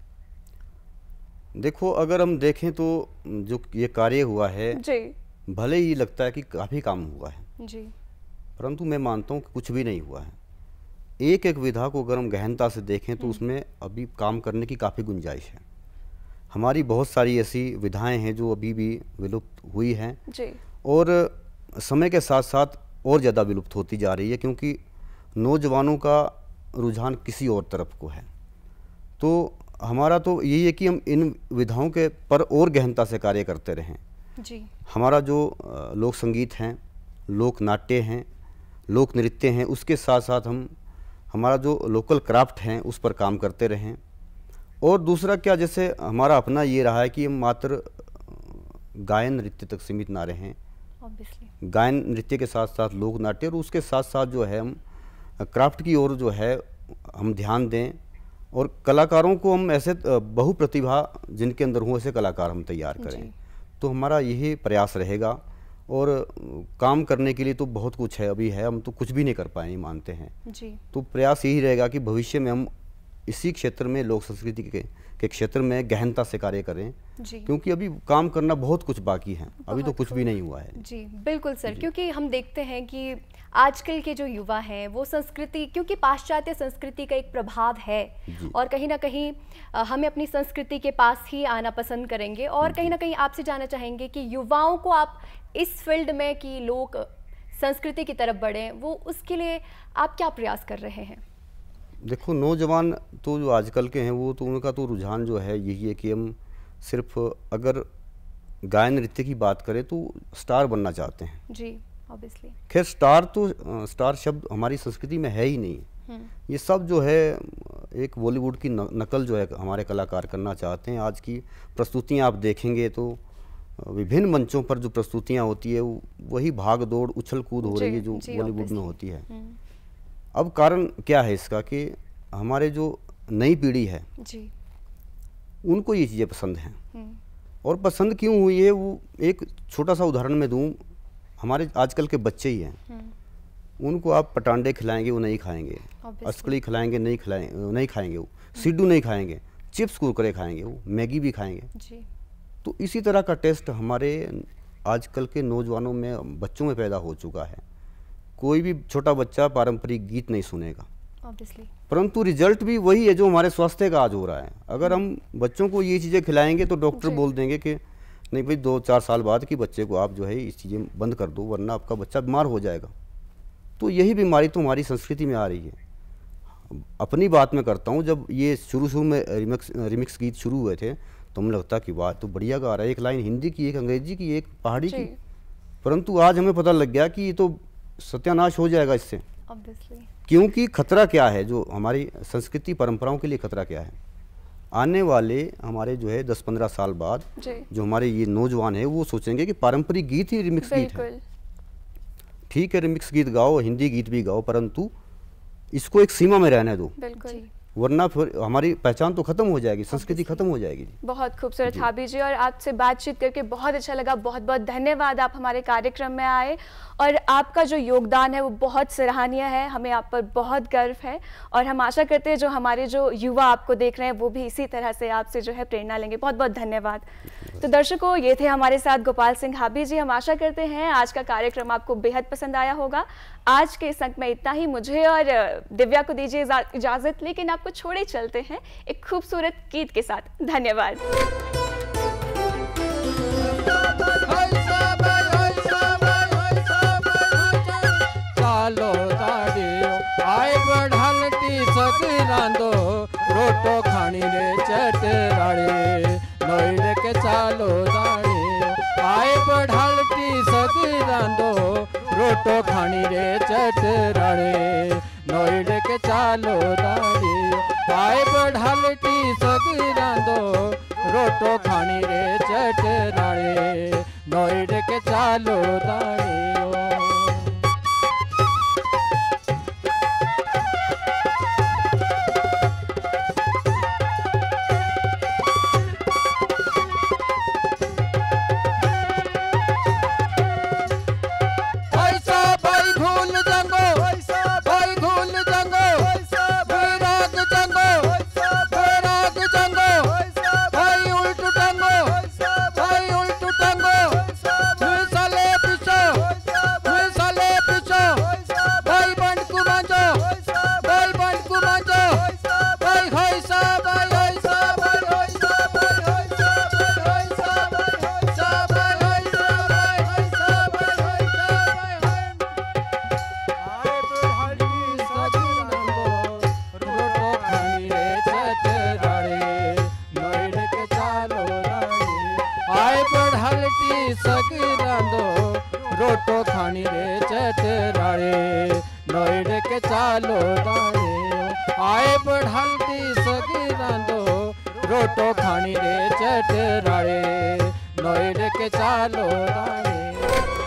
देखो, अगर हम देखें तो जो ये कार्य हुआ है जी, भले ही लगता है कि काफ़ी काम हुआ है जी, परंतु मैं मानता हूँ कि कुछ भी नहीं हुआ है। एक एक विधा को अगर हम गहनता से देखें तो उसमें अभी काम करने की काफ़ी गुंजाइश है। हमारी बहुत सारी ऐसी विधाएं हैं जो अभी भी विलुप्त हुई हैं जी, और समय के साथ साथ और ज़्यादा विलुप्त होती जा रही है, क्योंकि नौजवानों का रुझान किसी और तरफ को है। तो हमारा तो यही है कि हम इन विधाओं के पर और गहनता से कार्य करते रहें। जी, हमारा जो लोक संगीत हैं, लोक नाट्य हैं, लोक नृत्य हैं, उसके साथ साथ हम हमारा जो लोकल क्राफ्ट हैं उस पर काम करते रहें। और दूसरा क्या, जैसे हमारा अपना ये रहा है कि हम मात्र गायन नृत्य तक सीमित ना रहें। ऑब्वियसली गायन नृत्य के साथ साथ लोक नाट्य, और उसके साथ साथ जो है हम क्राफ्ट की ओर जो है हम ध्यान दें, और कलाकारों को हम ऐसे बहुप्रतिभा जिनके अंदर हों ऐसे कलाकार हम तैयार करें। तो हमारा यही प्रयास रहेगा। और काम करने के लिए तो बहुत कुछ है, अभी है, हम तो कुछ भी नहीं कर पाए, मानते हैं जी। तो प्रयास यही रहेगा कि भविष्य में हम इसी क्षेत्र में, लोक संस्कृति के क्षेत्र में गहनता से कार्य करें, क्योंकि अभी काम करना बहुत कुछ बाकी है, अभी तो कुछ भी नहीं हुआ है। जी बिल्कुल सर, क्योंकि हम देखते हैं कि आजकल के जो युवा हैं वो संस्कृति, क्योंकि पाश्चात्य संस्कृति का एक प्रभाव है और कहीं ना कहीं हमें अपनी संस्कृति के पास ही आना पसंद करेंगे। और कहीं ना कहीं आपसे जानना चाहेंगे कि युवाओं को आप इस फील्ड में कि लोग संस्कृति की तरफ बढ़ें, वो उसके लिए आप क्या प्रयास कर रहे हैं? देखो, नौजवान तो जो आजकल के हैं वो तो उनका तो रुझान जो है यही है कि हम सिर्फ अगर गायन नृत्य की बात करें तो स्टार बनना चाहते हैं। जी ऑब्वियसली। खैर स्टार शब्द हमारी संस्कृति में है ही नहीं। ये सब जो है एक बॉलीवुड की नकल जो है हमारे कलाकार करना चाहते हैं। आज की प्रस्तुतियां आप देखेंगे तो विभिन्न मंचों पर जो प्रस्तुतियां होती है वही भाग दौड़ उछल कूद हो रही है जो बॉलीवुड में होती है। अब कारण क्या है इसका कि हमारे जो नई पीढ़ी है जी, उनको ये चीज़ें पसंद हैं। और पसंद क्यों हुई है वो एक छोटा सा उदाहरण मैं दूं, हमारे आजकल के बच्चे ही हैं, उनको आप पटांडे खिलाएंगे वो नहीं खाएंगे, अस्कड़ी खिलाएंगे नहीं खाएंगे, वो सिड्डू नहीं खाएंगे, चिप्स कुरकुरे खाएंगे, वो मैगी भी खाएंगे जी। तो इसी तरह का टेस्ट हमारे आजकल के नौजवानों में, बच्चों में पैदा हो चुका है। कोई भी छोटा बच्चा पारंपरिक गीत नहीं सुनेगा, परंतु रिजल्ट भी वही है जो हमारे स्वास्थ्य का आज हो रहा है। अगर हम बच्चों को ये चीज़ें खिलाएंगे तो डॉक्टर बोल देंगे कि नहीं भाई 2-4 साल बाद कि बच्चे को आप जो है इस चीज़ें बंद कर दो वरना आपका बच्चा बीमार हो जाएगा। तो यही बीमारी तो हमारी संस्कृति में आ रही है। अपनी बात मैं करता हूँ, जब ये शुरू में रिमिक्स गीत शुरू हुए थे तो हमें लगता कि वाह तो बढ़िया गा रहा है, एक लाइन हिंदी की, एक अंग्रेजी की, एक पहाड़ी की, परंतु आज हमें पता लग गया कि ये तो सत्यानाश हो जाएगा इससे। क्योंकि खतरा क्या है, जो हमारी संस्कृति परंपराओं के लिए खतरा क्या है, आने वाले हमारे जो है 10-15 साल बाद जो हमारे ये नौजवान है वो सोचेंगे कि पारंपरिक गीत ही रिमिक्स गीत है। ठीक है, रिमिक्स गीत गाओ, हिंदी गीत भी गाओ, परंतु इसको एक सीमा में रहने दो, वरना फिर हमारी पहचान तो खत्म हो जाएगी, संस्कृति खत्म हो जाएगी। बहुत खूबसूरत हाबी जी, और आपसे बातचीत करके बहुत अच्छा लगा। बहुत बहुत धन्यवाद, आप हमारे कार्यक्रम में आए और आपका जो योगदान है वो बहुत सराहनीय है, हमें आप पर बहुत गर्व है और हम आशा करते हैं जो हमारे जो युवा आपको देख रहे हैं वो भी इसी तरह से आपसे जो है प्रेरणा लेंगे। बहुत बहुत धन्यवाद। तो दर्शकों, ये थे हमारे साथ गोपाल सिंह हाबी जी। हम आशा करते हैं आज का कार्यक्रम आपको बेहद पसंद आया होगा। आज के इस अंक में इतना ही। मुझे और दिव्या को दीजिए इजाजत, लेकिन आपको छोड़े चलते हैं एक खूबसूरत गीत के साथ। धन्यवाद। चालो दाड़ियो आए बढ़लती सगरांदो रोटो खानी रे चटराड़े नोइड के चालो दाड़ियो आए बढ़लती सगरांदो रोटो खानी रे चटराड़े नोइड के चालो दाड़ियो आए बढ़लती सगरांदो रोटो खानी रे चटराड़े नोइड के चालो दाड़ियो। रोटो खानी रे चटराड़े नोइड के चालो दाड़े आए बढ़लती सगरांदो रोटो खानी रे चटराड़े नोइड के चालो दाड़े।